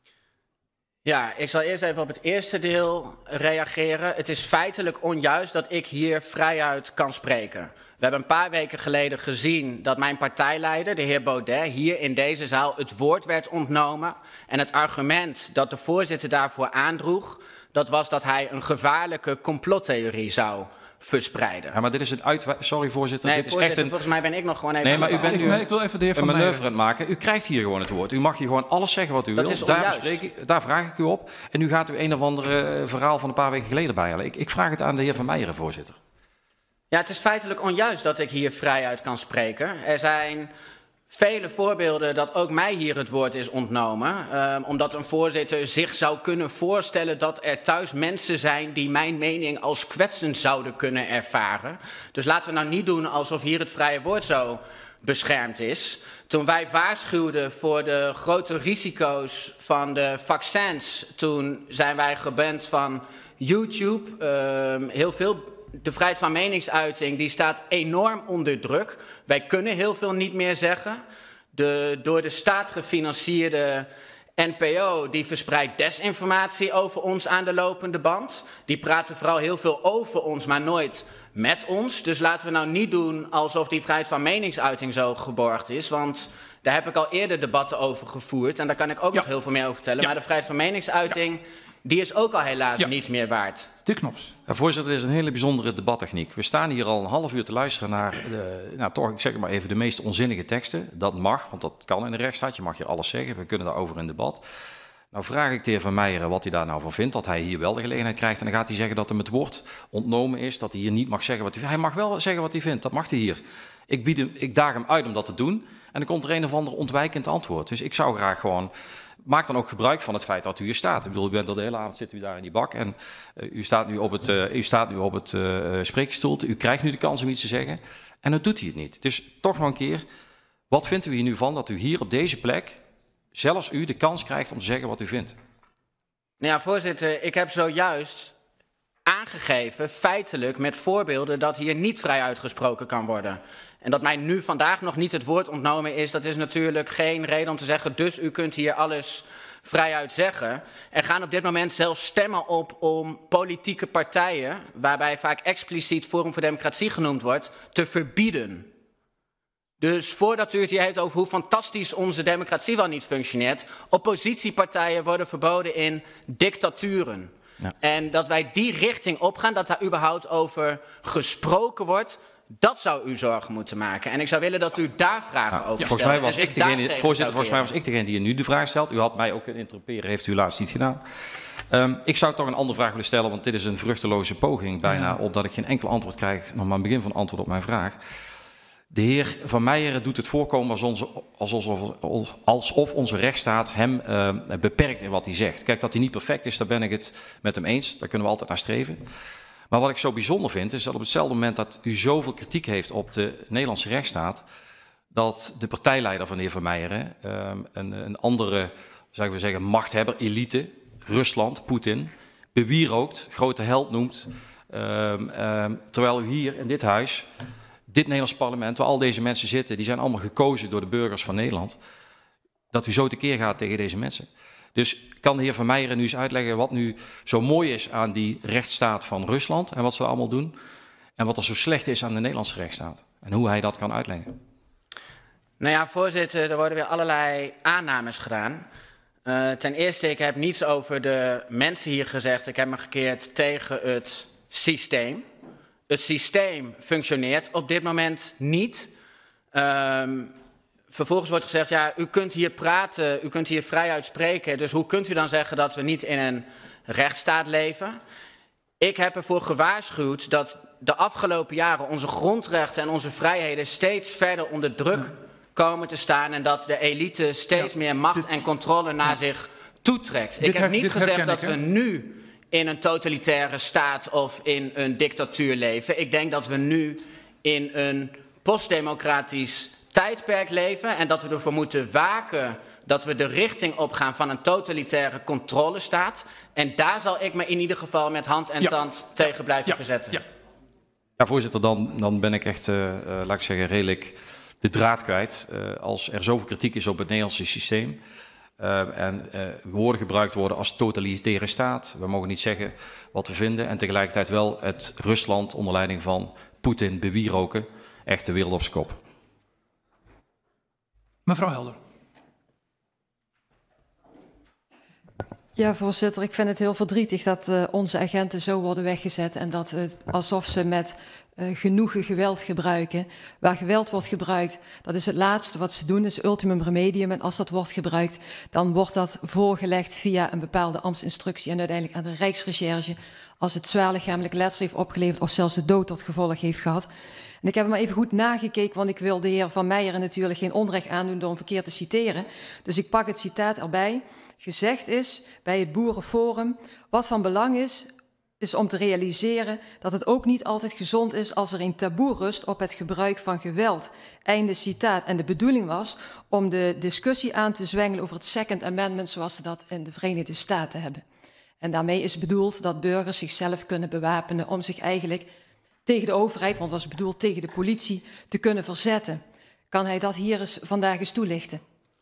A: Ja, ik zal eerst even op het eerste deel reageren. Het is feitelijk onjuist dat ik hier vrijuit kan spreken. We hebben een paar weken geleden gezien dat mijn partijleider, de heer Baudet, hier in deze zaal het woord werd ontnomen. En het argument dat de voorzitter daarvoor aandroeg, dat was dat hij een gevaarlijke complottheorie zou verspreiden.
H: Ja, maar dit is een uitwijzing. Sorry, voorzitter.
A: Nee,
H: dit is
A: voorzitter,
H: echt een...
A: volgens mij ben ik nog gewoon even...
H: Nee, maar u bent nu
B: nee, ik wil even de heer
H: een
B: Van
H: manoeuvre aan het maken. U krijgt hier gewoon het woord. U mag hier gewoon alles zeggen wat u
A: dat
H: wilt.
A: Is
H: daar, bespreek ik, daar vraag ik u op. En nu gaat u een of andere verhaal van een paar weken geleden bijhalen. Ik, ik vraag het aan de heer Van Meijeren, voorzitter.
A: Ja, het is feitelijk onjuist dat ik hier vrijuit kan spreken. Er zijn vele voorbeelden dat ook mij hier het woord is ontnomen. Uh, omdat een voorzitter zich zou kunnen voorstellen dat er thuis mensen zijn die mijn mening als kwetsend zouden kunnen ervaren. Dus laten we nou niet doen alsof hier het vrije woord zo beschermd is. Toen wij waarschuwden voor de grote risico's van de vaccins, toen zijn wij geband van YouTube. Uh, heel veel... De vrijheid van meningsuiting die staat enorm onder druk. Wij kunnen heel veel niet meer zeggen. De door de staat gefinancierde N P O die verspreidt desinformatie over ons aan de lopende band. Die praten vooral heel veel over ons, maar nooit met ons. Dus laten we nou niet doen alsof die vrijheid van meningsuiting zo geborgd is. Want daar heb ik al eerder debatten over gevoerd. En daar kan ik ook ja. nog heel veel meer over vertellen. Ja. Maar de vrijheid van meningsuiting... Ja. Die is ook al helaas ja. niets meer waard.
B: De Knops.
H: Ja, voorzitter, dit is een hele bijzondere debattechniek. We staan hier al een half uur te luisteren naar, de, nou, toch, ik zeg maar even, de meest onzinnige teksten. Dat mag, want dat kan in de rechtsstaat. Je mag hier alles zeggen. We kunnen daarover in debat. Nou vraag ik de heer Van Meijeren wat hij daar nou van vindt. Dat hij hier wel de gelegenheid krijgt. En dan gaat hij zeggen dat hem het woord ontnomen is. Dat hij hier niet mag zeggen wat hij vindt. Hij mag wel zeggen wat hij vindt. Dat mag hij hier. Ik, bied hem, ik daag hem uit om dat te doen. En dan komt er een of ander ontwijkend antwoord. Dus ik zou graag gewoon... Maak dan ook gebruik van het feit dat u hier staat. Ik bedoel, u bent al de hele avond zitten u daar in die bak en uh, u staat nu op het, uh, u staat nu op het uh, spreekgestoelte. U krijgt nu de kans om iets te zeggen en dan doet hij het niet. Dus toch nog een keer, wat vindt u hier nu van dat u hier op deze plek, zelfs u, de kans krijgt om te zeggen wat u vindt?
A: Nou ja, voorzitter, ik heb zojuist aangegeven, feitelijk met voorbeelden, dat hier niet vrij uitgesproken kan worden. En dat mij nu vandaag nog niet het woord ontnomen is, dat is natuurlijk geen reden om te zeggen, dus u kunt hier alles vrijuit zeggen. Er gaan op dit moment zelfs stemmen op om politieke partijen, waarbij vaak expliciet Forum voor Democratie genoemd wordt, te verbieden. Dus voordat u het hier heeft over hoe fantastisch onze democratie wel niet functioneert, oppositiepartijen worden verboden in dictaturen. Ja. En dat wij die richting opgaan, dat daar überhaupt over gesproken wordt, dat zou u zorgen moeten maken. En ik zou willen dat u daar vragen
H: nou,
A: over
H: ja,
A: stelt.
H: Volgens mij was ik degene, voorzitter, volgens mij was ik degene die nu de vraag stelt. U had mij ook kunnen interroperen, heeft u laatst niet gedaan. Um, ik zou toch een andere vraag willen stellen, want dit is een vruchteloze poging bijna, ja. Opdat ik geen enkel antwoord krijg, nog maar een begin van antwoord op mijn vraag. De heer Van Meijeren doet het voorkomen als onze, alsof, alsof onze rechtsstaat hem uh, beperkt in wat hij zegt. Kijk, dat hij niet perfect is, daar ben ik het met hem eens. Daar kunnen we altijd naar streven. Maar wat ik zo bijzonder vind, is dat op hetzelfde moment dat u zoveel kritiek heeft op de Nederlandse rechtsstaat, dat de partijleider van de heer Van Meijeren, um, een, een andere, zouden we zeggen, machthebber, elite, Rusland, Poetin, bewierookt, grote held noemt, um, um, terwijl u hier in dit huis, dit Nederlands parlement, waar al deze mensen zitten, die zijn allemaal gekozen door de burgers van Nederland, dat u zo tekeer gaat tegen deze mensen. Dus kan de heer Van Meijeren nu eens uitleggen wat nu zo mooi is aan die rechtsstaat van Rusland en wat ze allemaal doen en wat er zo slecht is aan de Nederlandse rechtsstaat? En hoe hij dat kan uitleggen.
A: Nou ja, voorzitter, er worden weer allerlei aannames gedaan. Uh, ten eerste, ik heb niets over de mensen hier gezegd. Ik heb me gekeerd tegen het systeem. Het systeem functioneert op dit moment niet. Um, vervolgens wordt gezegd, ja, u kunt hier praten, u kunt hier vrij uitspreken. Dus hoe kunt u dan zeggen dat we niet in een rechtsstaat leven? Ik heb ervoor gewaarschuwd dat de afgelopen jaren onze grondrechten en onze vrijheden steeds verder onder druk komen te staan en dat de elite steeds ja, meer macht dit, en controle naar ja. zich toetrekt. Dit ik heb niet gezegd dat ik, we nu in een totalitaire staat of in een dictatuur leven. Ik denk dat we nu in een postdemocratisch tijdperk leven en dat we ervoor moeten waken dat we de richting opgaan van een totalitaire controlestaat. En daar zal ik me in ieder geval met hand en ja. tand tegen blijven ja. verzetten. Ja.
H: Ja, voorzitter, dan, dan ben ik echt, uh, uh, laat ik zeggen, redelijk de draad kwijt. Uh, als er zoveel kritiek is op het Nederlandse systeem uh, en uh, woorden gebruikt worden als totalitaire staat. We mogen niet zeggen wat we vinden en tegelijkertijd wel het Rusland onder leiding van Poetin bewieroken. Echt de wereld op zijn kop.
B: Mevrouw Helder.
I: Ja, voorzitter, ik vind het heel verdrietig dat uh, onze agenten zo worden weggezet en dat uh, alsof ze met uh, genoegen geweld gebruiken. Waar geweld wordt gebruikt, dat is het laatste wat ze doen, is ultimum remedium. En als dat wordt gebruikt, dan wordt dat voorgelegd via een bepaalde ambtsinstructie en uiteindelijk aan de Rijksrecherche als het zwaar lichamelijk letsel heeft opgeleverd of zelfs de dood tot gevolg heeft gehad. En ik heb hem maar even goed nagekeken, want ik wil de heer Van Meijeren natuurlijk geen onrecht aandoen door hem verkeerd te citeren. Dus ik pak het citaat erbij. Gezegd is bij het Boerenforum, wat van belang is, is om te realiseren dat het ook niet altijd gezond is als er een taboe rust op het gebruik van geweld. Einde citaat. En de bedoeling was om de discussie aan te zwengelen over het Second Amendment zoals ze dat in de Verenigde Staten hebben. En daarmee is bedoeld dat burgers zichzelf kunnen bewapenen om zich eigenlijk tegen de overheid, want dat was bedoeld tegen de politie, te kunnen verzetten. Kan hij dat hier eens vandaag eens toelichten?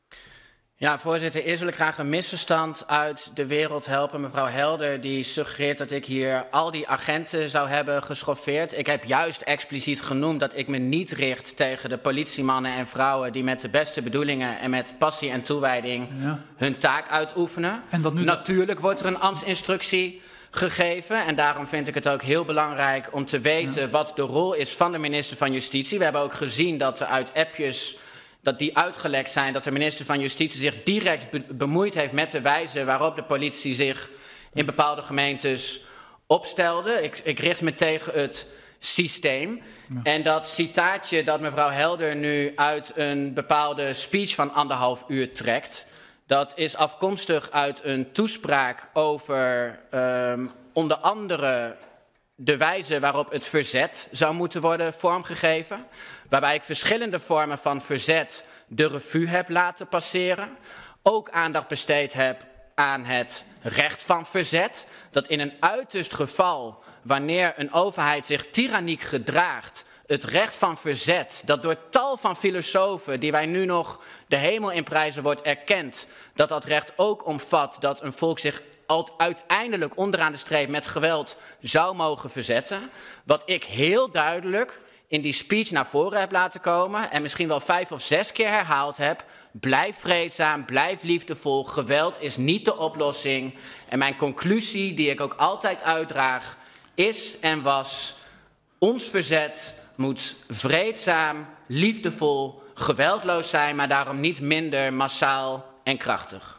A: Ja, voorzitter, eerst wil ik graag een misverstand uit de wereld helpen. Mevrouw Helder die suggereert dat ik hier al die agenten zou hebben geschoffeerd. Ik heb juist expliciet genoemd dat ik me niet richt tegen de politiemannen en vrouwen die met de beste bedoelingen en met passie en toewijding ja. hun taak uitoefenen. En dat nu Natuurlijk dat... wordt er een ambtsinstructie gegeven en daarom vind ik het ook heel belangrijk om te weten ja. wat de rol is van de minister van Justitie. We hebben ook gezien dat er uit appjes dat die uitgelekt zijn, dat de minister van Justitie zich direct be bemoeid heeft met de wijze waarop de politie zich in bepaalde gemeentes opstelde. Ik, ik richt me tegen het systeem. Ja. En dat citaatje dat mevrouw Helder nu uit een bepaalde speech van anderhalf uur trekt, dat is afkomstig uit een toespraak over um, onder andere de wijze waarop het verzet zou moeten worden vormgegeven. Waarbij ik verschillende vormen van verzet de revue heb laten passeren. Ook aandacht besteed heb aan het recht van verzet. Dat in een uiterst geval, wanneer een overheid zich tyranniek gedraagt, het recht van verzet, dat door tal van filosofen die wij nu nog de hemel in prijzen wordt erkend, dat dat recht ook omvat dat een volk zich uiteindelijk onderaan de streep met geweld zou mogen verzetten. Wat ik heel duidelijk in die speech naar voren heb laten komen en misschien wel vijf of zes keer herhaald heb. Blijf vreedzaam, blijf liefdevol. Geweld is niet de oplossing. En mijn conclusie, die ik ook altijd uitdraag, is en was: ons verzet moet vreedzaam, liefdevol, geweldloos zijn, maar daarom niet minder massaal en krachtig.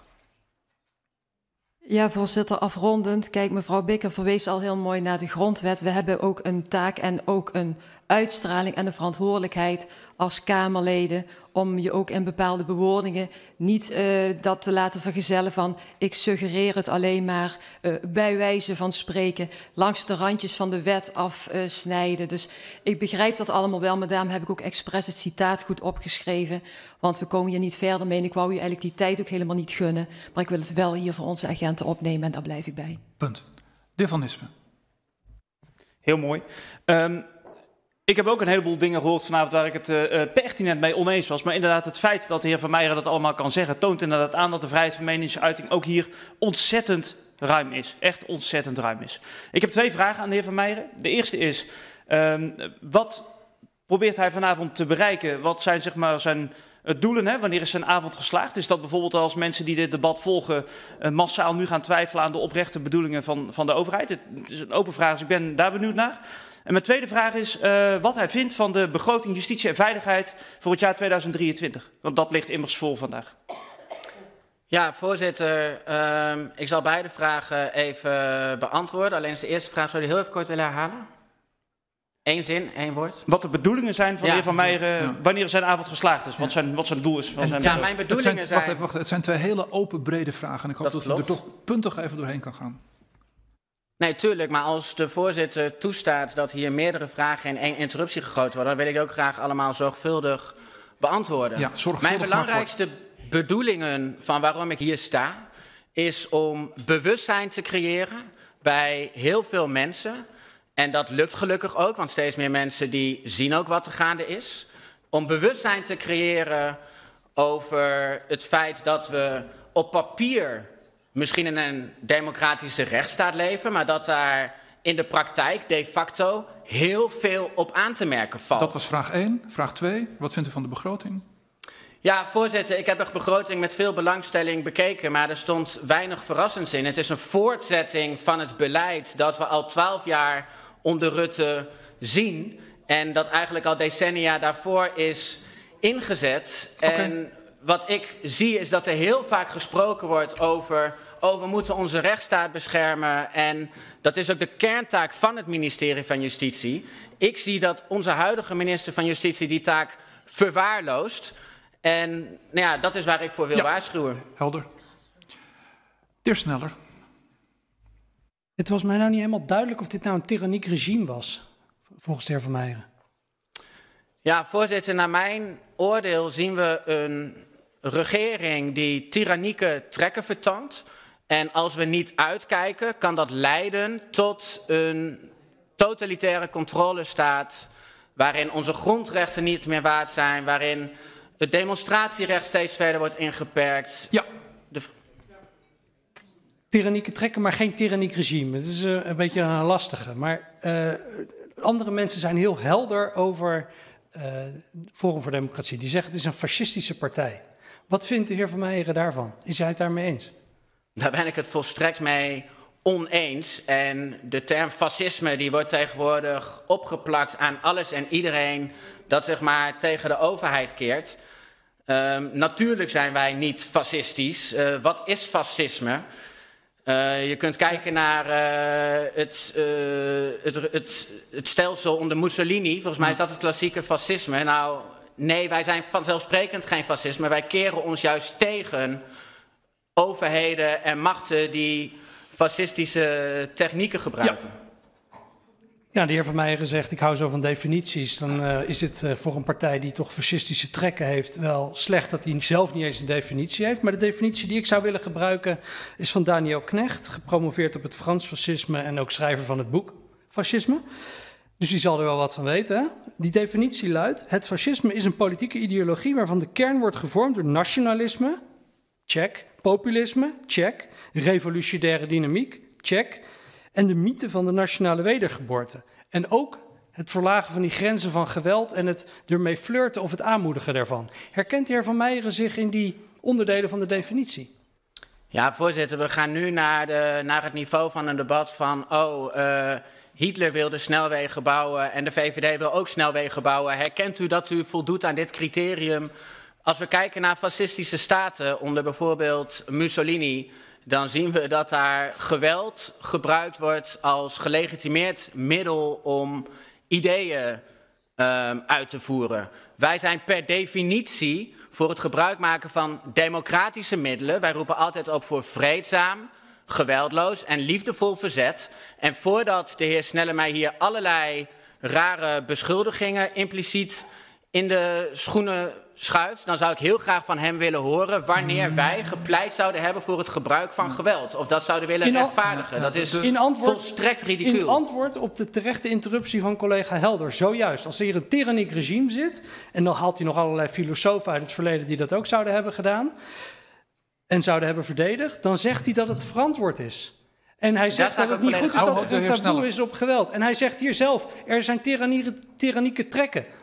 I: Ja, voorzitter, afrondend. Kijk, mevrouw Bikker verwees al heel mooi naar de grondwet. We hebben ook een taak en ook een uitstraling en een verantwoordelijkheid als Kamerleden om je ook in bepaalde bewoordingen niet uh, dat te laten vergezellen van ik suggereer het alleen maar uh, bij wijze van spreken langs de randjes van de wet afsnijden. Uh, dus ik begrijp dat allemaal wel, maar daarom heb ik ook expres het citaat goed opgeschreven, want we komen hier niet verder mee en ik wou u eigenlijk die tijd ook helemaal niet gunnen, maar ik wil het wel hier voor onze agenten opnemen en daar blijf ik bij.
B: Punt. De heer Van Nispen.
J: Heel mooi. Um, Ik heb ook een heleboel dingen gehoord vanavond waar ik het uh, pertinent mee oneens was. Maar inderdaad het feit dat de heer Van Meijeren dat allemaal kan zeggen, toont inderdaad aan dat de vrijheid van meningsuiting ook hier ontzettend ruim is. Echt ontzettend ruim is. Ik heb twee vragen aan de heer Van Meijeren. De eerste is, um, wat probeert hij vanavond te bereiken? Wat zijn zeg maar zijn doelen? Hè? Wanneer is zijn avond geslaagd? Is dat bijvoorbeeld als mensen die dit debat volgen uh, massaal nu gaan twijfelen aan de oprechte bedoelingen van, van de overheid? Het is een open vraag, dus ik ben daar benieuwd naar. En mijn tweede vraag is uh, wat hij vindt van de begroting Justitie en Veiligheid voor het jaar tweeduizend drieëntwintig. Want dat ligt immers voor vandaag.
A: Ja, voorzitter. Uh, ik zal beide vragen even beantwoorden. Alleen is de eerste vraag, zou u heel even kort willen herhalen? Eén zin, één woord.
J: Wat de bedoelingen zijn van
A: ja.
J: de heer Van Meijeren,
B: ja.
J: wanneer zijn avond geslaagd is. Wat,
B: Ja.
J: zijn, wat zijn doel is van
B: En,
J: zijn
A: Ja, mijn bedoelingen
B: het zijn,
A: zijn...
B: Wacht even, wacht even. Het zijn twee hele open, brede vragen. En ik hoop
A: Dat
B: dat, u er
A: klopt.
B: toch puntig even doorheen kan gaan.
A: Nee, tuurlijk, maar als de voorzitter toestaat dat hier meerdere vragen in één interruptie gegoten worden, dan wil ik die ook graag allemaal zorgvuldig beantwoorden.
B: Ja, zorgvuldig
A: Mijn
B: maar
A: belangrijkste bedoelingen van waarom ik hier sta, is om bewustzijn te creëren bij heel veel mensen. En dat lukt gelukkig ook, want steeds meer mensen die zien ook wat er gaande is. Om bewustzijn te creëren over het feit dat we op papier misschien in een democratische rechtsstaat leven, maar dat daar in de praktijk de facto heel veel op aan te merken valt.
B: Dat was vraag één. Vraag twee. Wat vindt u van de begroting?
A: Ja, voorzitter, ik heb de begroting met veel belangstelling bekeken, maar er stond weinig verrassends in. Het is een voortzetting van het beleid dat we al twaalf jaar onder Rutte zien en dat eigenlijk al decennia daarvoor is ingezet.
B: Okay.
A: En wat ik zie is dat er heel vaak gesproken wordt over, oh, we moeten onze rechtsstaat beschermen en dat is ook de kerntaak van het ministerie van Justitie. Ik zie dat onze huidige minister van Justitie die taak verwaarloost. En nou ja, dat is waar ik voor wil
B: Ja.
A: waarschuwen.
B: Helder. De heer Sneller.
K: Het was mij nou niet helemaal duidelijk of dit nou een tyranniek regime was, volgens de heer Van Meijeren.
A: Ja, voorzitter, naar mijn oordeel zien we een regering die tyrannieke trekken vertoont. En als we niet uitkijken, kan dat leiden tot een totalitaire controlestaat waarin onze grondrechten niet meer waard zijn, waarin het demonstratierecht steeds verder wordt ingeperkt.
B: Ja.
A: De...
K: Tyrannieke trekken, maar geen tyranniek regime. Het is uh, een beetje een lastige. Maar uh, andere mensen zijn heel helder over uh, Forum voor Democratie. Die zeggen het is een fascistische partij. Wat vindt de heer Van Meijeren daarvan? Is hij het daarmee eens?
A: Daar ben ik het volstrekt mee oneens. En de term fascisme die wordt tegenwoordig opgeplakt aan alles en iedereen dat zeg maar tegen de overheid keert. Um, natuurlijk zijn wij niet fascistisch. Uh, wat is fascisme? Uh, je kunt kijken naar uh, het, uh, het, het, het stelsel onder Mussolini. Volgens mij is dat het klassieke fascisme. Nou, nee, wij zijn vanzelfsprekend geen fascisme. Wij keren ons juist tegen overheden en machten die fascistische technieken gebruiken.
K: Ja. Ja, de heer Van Meijeren zegt, ik hou zo van definities. Dan uh, is het uh, voor een partij die toch fascistische trekken heeft wel slecht dat hij zelf niet eens een definitie heeft. Maar de definitie die ik zou willen gebruiken is van Daniel Knecht, gepromoveerd op het Frans fascisme en ook schrijver van het boek Fascisme. Dus die zal er wel wat van weten. Hè? Die definitie luidt, het fascisme is een politieke ideologie waarvan de kern wordt gevormd door nationalisme, check, populisme, check, revolutionaire dynamiek, check, en de mythe van de nationale wedergeboorte. En ook het verlagen van die grenzen van geweld en het ermee flirten of het aanmoedigen daarvan. Herkent de heer Van Meijeren zich in die onderdelen van de definitie?
A: Ja, voorzitter, we gaan nu naar, de, naar het niveau van een debat van, oh, uh, Hitler wilde snelwegen bouwen en de V V D wil ook snelwegen bouwen. Herkent u dat u voldoet aan dit criterium? Als we kijken naar fascistische staten onder bijvoorbeeld Mussolini, dan zien we dat daar geweld gebruikt wordt als gelegitimeerd middel om ideeën um, uit te voeren. Wij zijn per definitie voor het gebruik maken van democratische middelen. Wij roepen altijd op voor vreedzaam, geweldloos en liefdevol verzet. En voordat de heer Snelle mij hier allerlei rare beschuldigingen impliciet in de schoenen schuift, dan zou ik heel graag van hem willen horen wanneer wij gepleit zouden hebben voor het gebruik van geweld. Of dat zouden willen rechtvaardigen. Dat is
K: in antwoord,
A: volstrekt ridicuul.
K: In antwoord op de terechte interruptie van collega Helder, zojuist, als er hier een tyranniek regime zit, en dan haalt hij nog allerlei filosofen uit het verleden die dat ook zouden hebben gedaan, en zouden hebben verdedigd, dan zegt hij dat het verantwoord is. En hij zegt dat het niet goed is dat er een taboe is op geweld. En hij zegt hier zelf, er zijn tyrannieke trekken.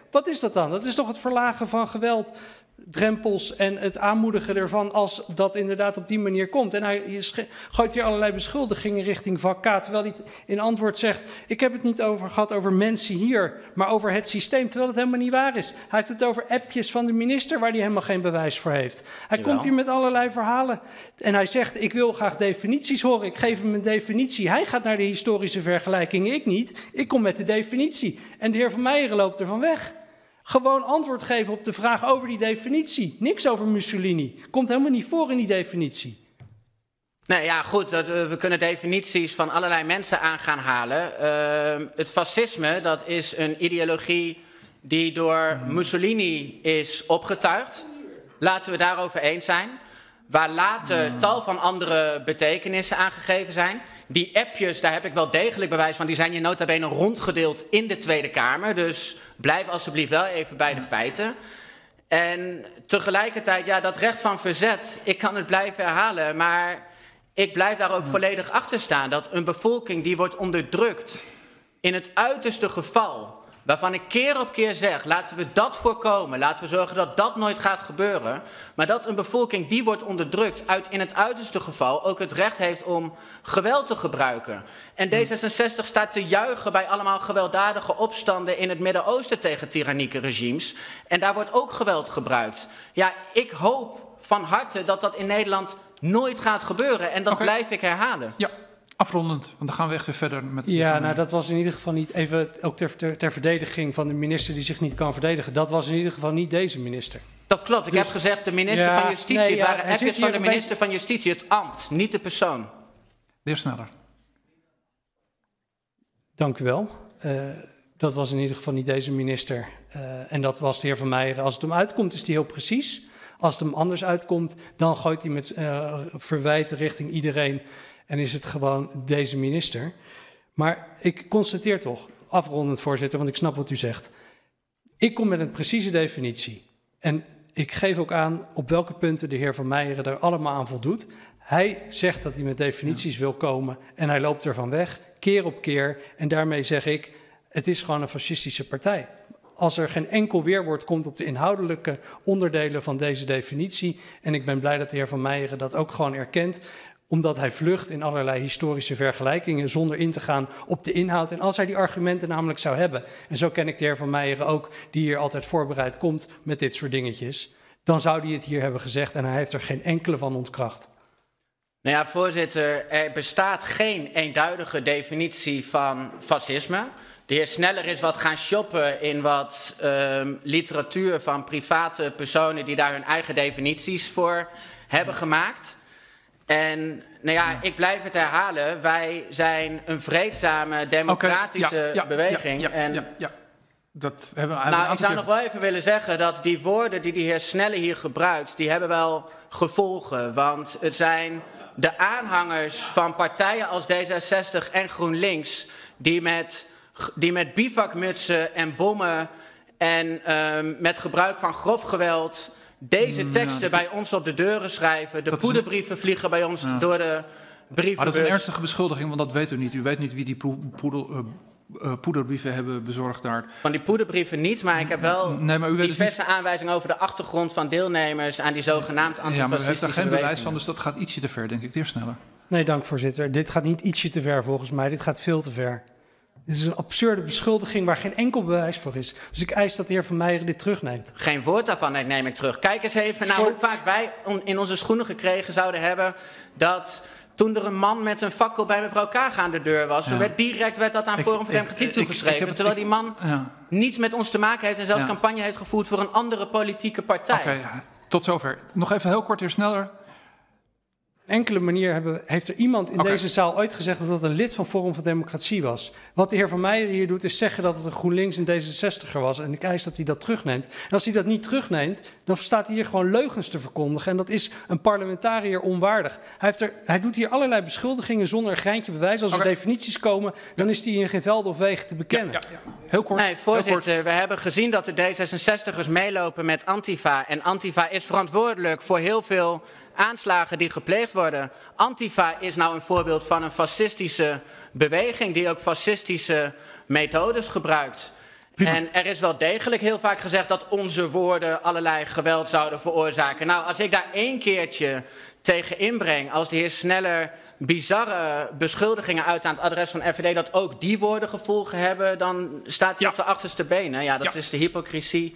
K: Wat is dat dan? Dat is toch het verlagen van geweld, drempels en het aanmoedigen ervan als dat inderdaad op die manier komt. En hij gooit hier allerlei beschuldigingen richting vak K, terwijl hij in antwoord zegt, ik heb het niet over gehad over mensen hier, maar over het systeem, terwijl het helemaal niet waar is. Hij heeft het over appjes van de minister waar hij helemaal geen bewijs voor heeft. Hij Jawel. komt hier met allerlei verhalen en hij zegt, ik wil graag definities horen, ik geef hem een definitie. Hij gaat naar de historische vergelijkingen, ik niet. Ik kom met de definitie. En de heer Van Meijeren loopt ervan weg. Gewoon antwoord geven op de vraag over die definitie. Niks over Mussolini. Komt helemaal niet voor in die definitie.
A: Nee, ja, goed. Dat, uh, we kunnen definities van allerlei mensen aan gaan halen. Uh, het fascisme, dat is een ideologie die door Mussolini is opgetuigd. Laten we daarover eens zijn. Waar later tal van andere betekenissen aangegeven zijn. Die appjes, daar heb ik wel degelijk bewijs van. Die zijn hier nota bene rondgedeeld in de Tweede Kamer. Dus blijf alsjeblieft wel even bij de feiten. En tegelijkertijd, ja, dat recht van verzet, ik kan het blijven herhalen, maar ik blijf daar ook volledig achter staan. Dat een bevolking die wordt onderdrukt, in het uiterste geval, waarvan ik keer op keer zeg, laten we dat voorkomen, laten we zorgen dat dat nooit gaat gebeuren, maar dat een bevolking die wordt onderdrukt uit in het uiterste geval ook het recht heeft om geweld te gebruiken. En D zesenzestig staat te juichen bij allemaal gewelddadige opstanden in het Midden-Oosten tegen tyrannieke regimes. En daar wordt ook geweld gebruikt. Ja, ik hoop van harte dat dat in Nederland nooit gaat gebeuren en dat okay. blijf ik herhalen.
B: Ja. Afrondend, want dan gaan we echt weer verder met...
K: Ja, nou dat was in ieder geval niet, even ook ter, ter, ter verdediging van de minister die zich niet kan verdedigen. Dat was in ieder geval niet deze minister.
A: Dat klopt, ik dus, heb gezegd de minister ja, van Justitie. Nee, ja, het waren appjes van de minister beetje... van Justitie, het ambt, niet de persoon.
B: De heer Sneller.
K: Dank u wel. Uh, dat was in ieder geval niet deze minister. Uh, en dat was de heer Van Meijeren. Als het hem uitkomt is hij heel precies. Als het hem anders uitkomt, dan gooit hij met uh, verwijten richting iedereen... En is het gewoon deze minister. Maar ik constateer toch, afrondend voorzitter, want ik snap wat u zegt. Ik kom met een precieze definitie. En ik geef ook aan op welke punten de heer Van Meijeren er allemaal aan voldoet. Hij zegt dat hij met definities wil komen en hij loopt ervan weg, keer op keer. En daarmee zeg ik, het is gewoon een fascistische partij. Als er geen enkel weerwoord komt op de inhoudelijke onderdelen van deze definitie. En ik ben blij dat de heer Van Meijeren dat ook gewoon erkent, omdat hij vlucht in allerlei historische vergelijkingen zonder in te gaan op de inhoud. En als hij die argumenten namelijk zou hebben, en zo ken ik de heer Van Meijeren ook, die hier altijd voorbereid komt met dit soort dingetjes, dan zou hij het hier hebben gezegd en hij heeft er geen enkele van ontkracht.
A: Nou ja, voorzitter, er bestaat geen eenduidige definitie van fascisme. De heer Sneller is wat gaan shoppen in wat uh, literatuur van private personen die daar hun eigen definities voor hebben gemaakt. En nou ja, ik blijf het herhalen. Wij zijn een vreedzame, democratische okay, ja, ja, beweging.
B: Ja, ja,
A: en,
B: ja, ja. Dat hebben we
A: nou, ik zou nog wel even willen zeggen dat die woorden die de heer Snelle hier gebruikt, die hebben wel gevolgen. Want het zijn de aanhangers van partijen als D zesenzestig en GroenLinks die met, die met bivakmutsen en bommen en um, met gebruik van grof geweld deze teksten ja, bij ons op de deuren schrijven. De poederbrieven een... vliegen bij ons ja. door de brievenbus.
B: Maar dat is een ernstige beschuldiging, want dat weet u niet. U weet niet wie die poedel, uh, uh, poederbrieven hebben bezorgd daar.
A: Van die poederbrieven niet, maar ik heb wel
B: nee, maar u weet
A: diverse
B: dus niet...
A: aanwijzingen over de achtergrond van deelnemers aan die zogenaamd antifascistische
B: Ja, maar u heeft daar geen
A: bewegingen.
B: bewijs van, dus dat gaat ietsje te ver, denk ik. De heer Sneller.
K: Nee, dank voorzitter. Dit gaat niet ietsje te ver volgens mij. Dit gaat veel te ver. Dit is een absurde beschuldiging waar geen enkel bewijs voor is. Dus ik eis dat de heer Van Meijeren dit terugneemt.
A: Geen woord daarvan neem ik terug. Kijk eens even naar hoe vaak wij in onze schoenen gekregen zouden hebben dat toen er een man met een fakkel bij mevrouw Kaag aan de deur was, ja. toen werd direct werd dat aan ik, Forum voor Democratie ik, toegeschreven. Ik, ik, ik, terwijl die man ja. niets met ons te maken heeft en zelfs ja. campagne heeft gevoerd voor een andere politieke partij.
B: Oké, okay, tot zover. Nog even heel kort, heer Sneller.
K: Enkele manier hebben, heeft er iemand in okay. deze zaal ooit gezegd dat dat een lid van Forum voor Democratie was. Wat de heer Van Meijeren hier doet is zeggen dat het een GroenLinks en D zesenzestig'er was. En ik eis dat hij dat terugneemt. En als hij dat niet terugneemt, dan staat hij hier gewoon leugens te verkondigen. En dat is een parlementariër onwaardig. Hij, heeft er, hij doet hier allerlei beschuldigingen zonder een greintje bewijs. Als okay. er definities komen, dan is hij in geen velden of wegen te bekennen. Ja, ja,
B: ja. Heel kort.
A: Nee, voorzitter,
B: heel kort.
A: We hebben gezien dat de D zesenzestig'ers meelopen met Antifa. En Antifa is verantwoordelijk voor heel veel aanslagen die gepleegd worden. Antifa is nou een voorbeeld van een fascistische beweging die ook fascistische methodes gebruikt.
B: Prima.
A: En er is wel degelijk heel vaak gezegd dat onze woorden allerlei geweld zouden veroorzaken. Nou, als ik daar één keertje tegen inbreng, als de heer Sneller bizarre beschuldigingen uit aan het adres van F V D, dat ook die woorden gevolgen hebben, dan staat hij
B: Ja.
A: op de achterste benen. Ja, dat
B: Ja.
A: is de hypocrisie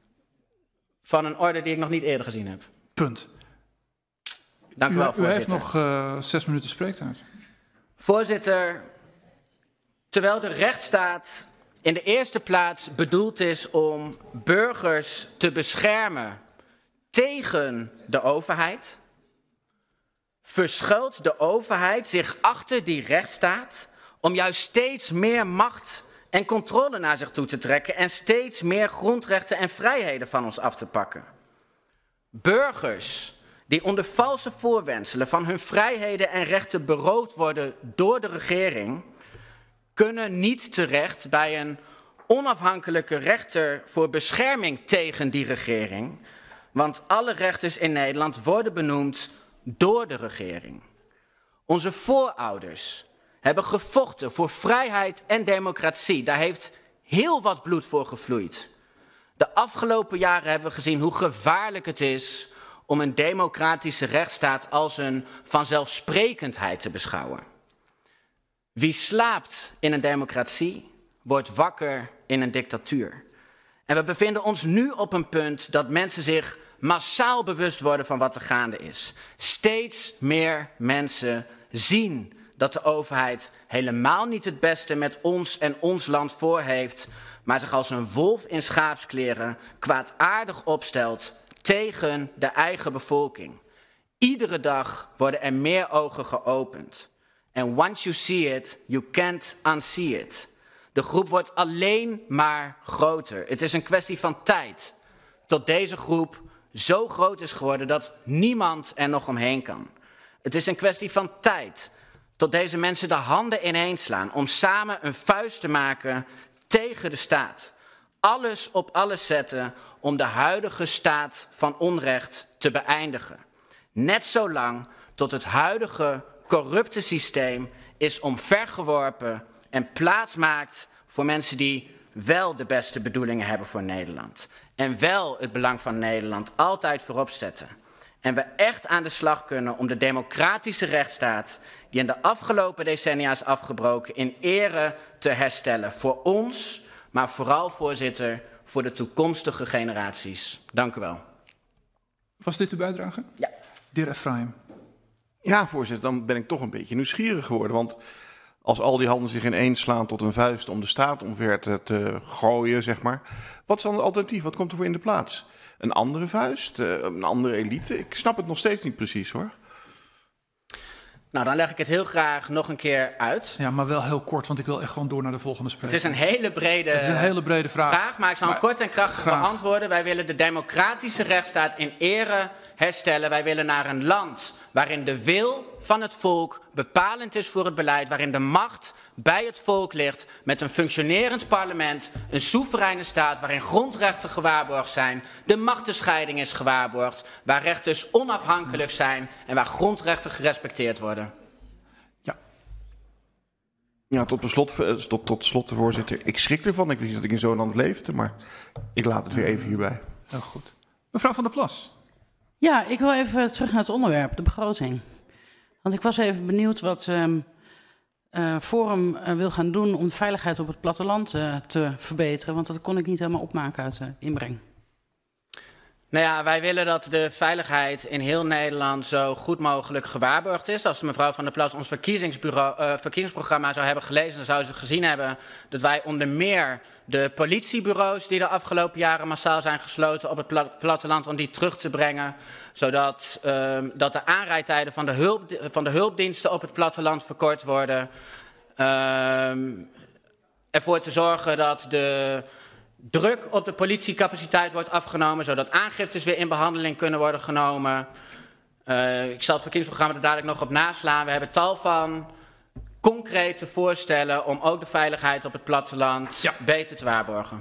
A: van een orde die ik nog niet eerder gezien heb.
B: Punt.
A: Dank u,
B: U,
A: wel,
B: u
A: voorzitter.
B: heeft nog uh, zes minuten spreektijd.
A: Voorzitter, terwijl de rechtsstaat in de eerste plaats bedoeld is om burgers te beschermen tegen de overheid, verschuilt de overheid zich achter die rechtsstaat om juist steeds meer macht en controle naar zich toe te trekken en steeds meer grondrechten en vrijheden van ons af te pakken. Burgers die onder valse voorwendselen van hun vrijheden en rechten beroofd worden door de regering, kunnen niet terecht bij een onafhankelijke rechter voor bescherming tegen die regering, want alle rechters in Nederland worden benoemd door de regering. Onze voorouders hebben gevochten voor vrijheid en democratie. Daar heeft heel wat bloed voor gevloeid. De afgelopen jaren hebben we gezien hoe gevaarlijk het is om een democratische rechtsstaat als een vanzelfsprekendheid te beschouwen. Wie slaapt in een democratie, wordt wakker in een dictatuur. En we bevinden ons nu op een punt dat mensen zich massaal bewust worden van wat er gaande is. Steeds meer mensen zien dat de overheid helemaal niet het beste met ons en ons land voor heeft, maar zich als een wolf in schaapskleren kwaadaardig opstelt tegen de eigen bevolking. Iedere dag worden er meer ogen geopend. And once you see it, you can't unsee it. De groep wordt alleen maar groter. Het is een kwestie van tijd tot deze groep zo groot is geworden dat niemand er nog omheen kan. Het is een kwestie van tijd tot deze mensen de handen ineenslaan om samen een vuist te maken tegen de staat. Alles op alles zetten om de huidige staat van onrecht te beëindigen. Net zolang tot het huidige corrupte systeem is omvergeworpen en plaats maakt voor mensen die wel de beste bedoelingen hebben voor Nederland. En wel het belang van Nederland altijd voorop zetten. En we echt aan de slag kunnen om de democratische rechtsstaat, die in de afgelopen decennia is afgebroken, in ere te herstellen. Voor ons, maar vooral, voorzitter, voor de toekomstige generaties. Dank u wel.
B: Was dit uw bijdrage?
A: Ja.
B: De heer Ephraim.
E: Ja, voorzitter, dan ben ik toch een beetje nieuwsgierig geworden. Want als al die handen zich ineens slaan tot een vuist om de staat omver te, te gooien, zeg maar. Wat is dan het alternatief? Wat komt er voor in de plaats? Een andere vuist? Een andere elite? Ik snap het nog steeds niet precies, hoor.
A: Nou, dan leg ik het heel graag nog een keer uit.
B: Ja, maar wel heel kort, want ik wil echt gewoon door naar de volgende spreker.
A: Het is een hele brede,
B: het is een hele brede vraag.
A: vraag, maar ik zal hem kort en krachtig
B: graag.
A: beantwoorden. Wij willen de democratische rechtsstaat in ere herstellen. Wij willen naar een land waarin de wil van het volk bepalend is voor het beleid, waarin de macht bij het volk ligt, met een functionerend parlement, een soevereine staat, waarin grondrechten gewaarborgd zijn, de machtenscheiding is gewaarborgd, waar rechters onafhankelijk zijn en waar grondrechten gerespecteerd worden.
E: Ja. Ja, tot, beslot, tot, tot slot, voorzitter. Ik schrik ervan. Ik wist dat ik in zo'n land leefde, maar ik laat het weer even hierbij.
B: Heel goed. Mevrouw Van der Plas.
L: Ja, ik wil even terug naar het onderwerp, de begroting. Want ik was even benieuwd wat um, uh, Forum uh, wil gaan doen om de veiligheid op het platteland uh, te verbeteren. Want dat kon ik niet helemaal opmaken uit de inbreng.
A: Nou ja, wij willen dat de veiligheid in heel Nederland zo goed mogelijk gewaarborgd is. Als mevrouw Van der Plas ons verkiezingsbureau, uh, verkiezingsprogramma zou hebben gelezen, dan zou ze gezien hebben dat wij onder meer de politiebureaus die de afgelopen jaren massaal zijn gesloten op het pla platteland, om die terug te brengen, zodat uh, dat de aanrijdtijden van de, hulp, van de hulpdiensten op het platteland verkort worden. Uh, ervoor te zorgen dat de druk op de politiecapaciteit wordt afgenomen, zodat aangiftes weer in behandeling kunnen worden genomen. Uh, ik zal het verkiezingsprogramma er dadelijk nog op naslaan. We hebben tal van concrete voorstellen om ook de veiligheid op het platteland ja. beter te waarborgen.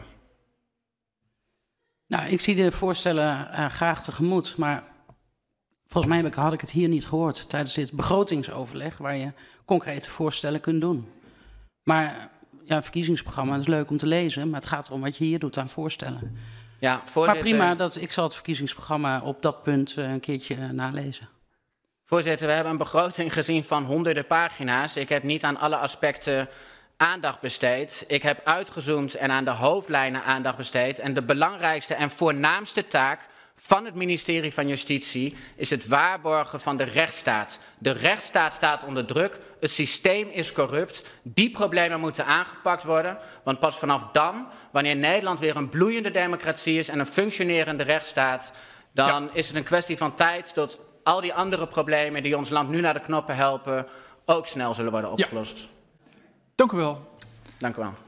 L: Nou, ik zie de voorstellen uh, graag tegemoet, maar volgens mij heb ik, had ik het hier niet gehoord tijdens dit begrotingsoverleg, waar je concrete voorstellen kunt doen. Maar ja, een verkiezingsprogramma, dat is leuk om te lezen, maar het gaat erom wat je hier doet aan voorstellen.
A: Ja, voorzitter,
L: maar prima, dat, ik zal het verkiezingsprogramma op dat punt uh, een keertje uh, nalezen.
A: Voorzitter, we hebben een begroting gezien van honderden pagina's. Ik heb niet aan alle aspecten aandacht besteed. Ik heb uitgezoomd en aan de hoofdlijnen aandacht besteed. En de belangrijkste en voornaamste taak van het ministerie van Justitie is het waarborgen van de rechtsstaat. De rechtsstaat staat onder druk, het systeem is corrupt, die problemen moeten aangepakt worden. Want pas vanaf dan, wanneer Nederland weer een bloeiende democratie is en een functionerende rechtsstaat, dan ja. is het een kwestie van tijd tot al die andere problemen die ons land nu naar de knoppen helpen ook snel zullen worden opgelost.
B: Ja. Dank u wel.
A: Dank u wel.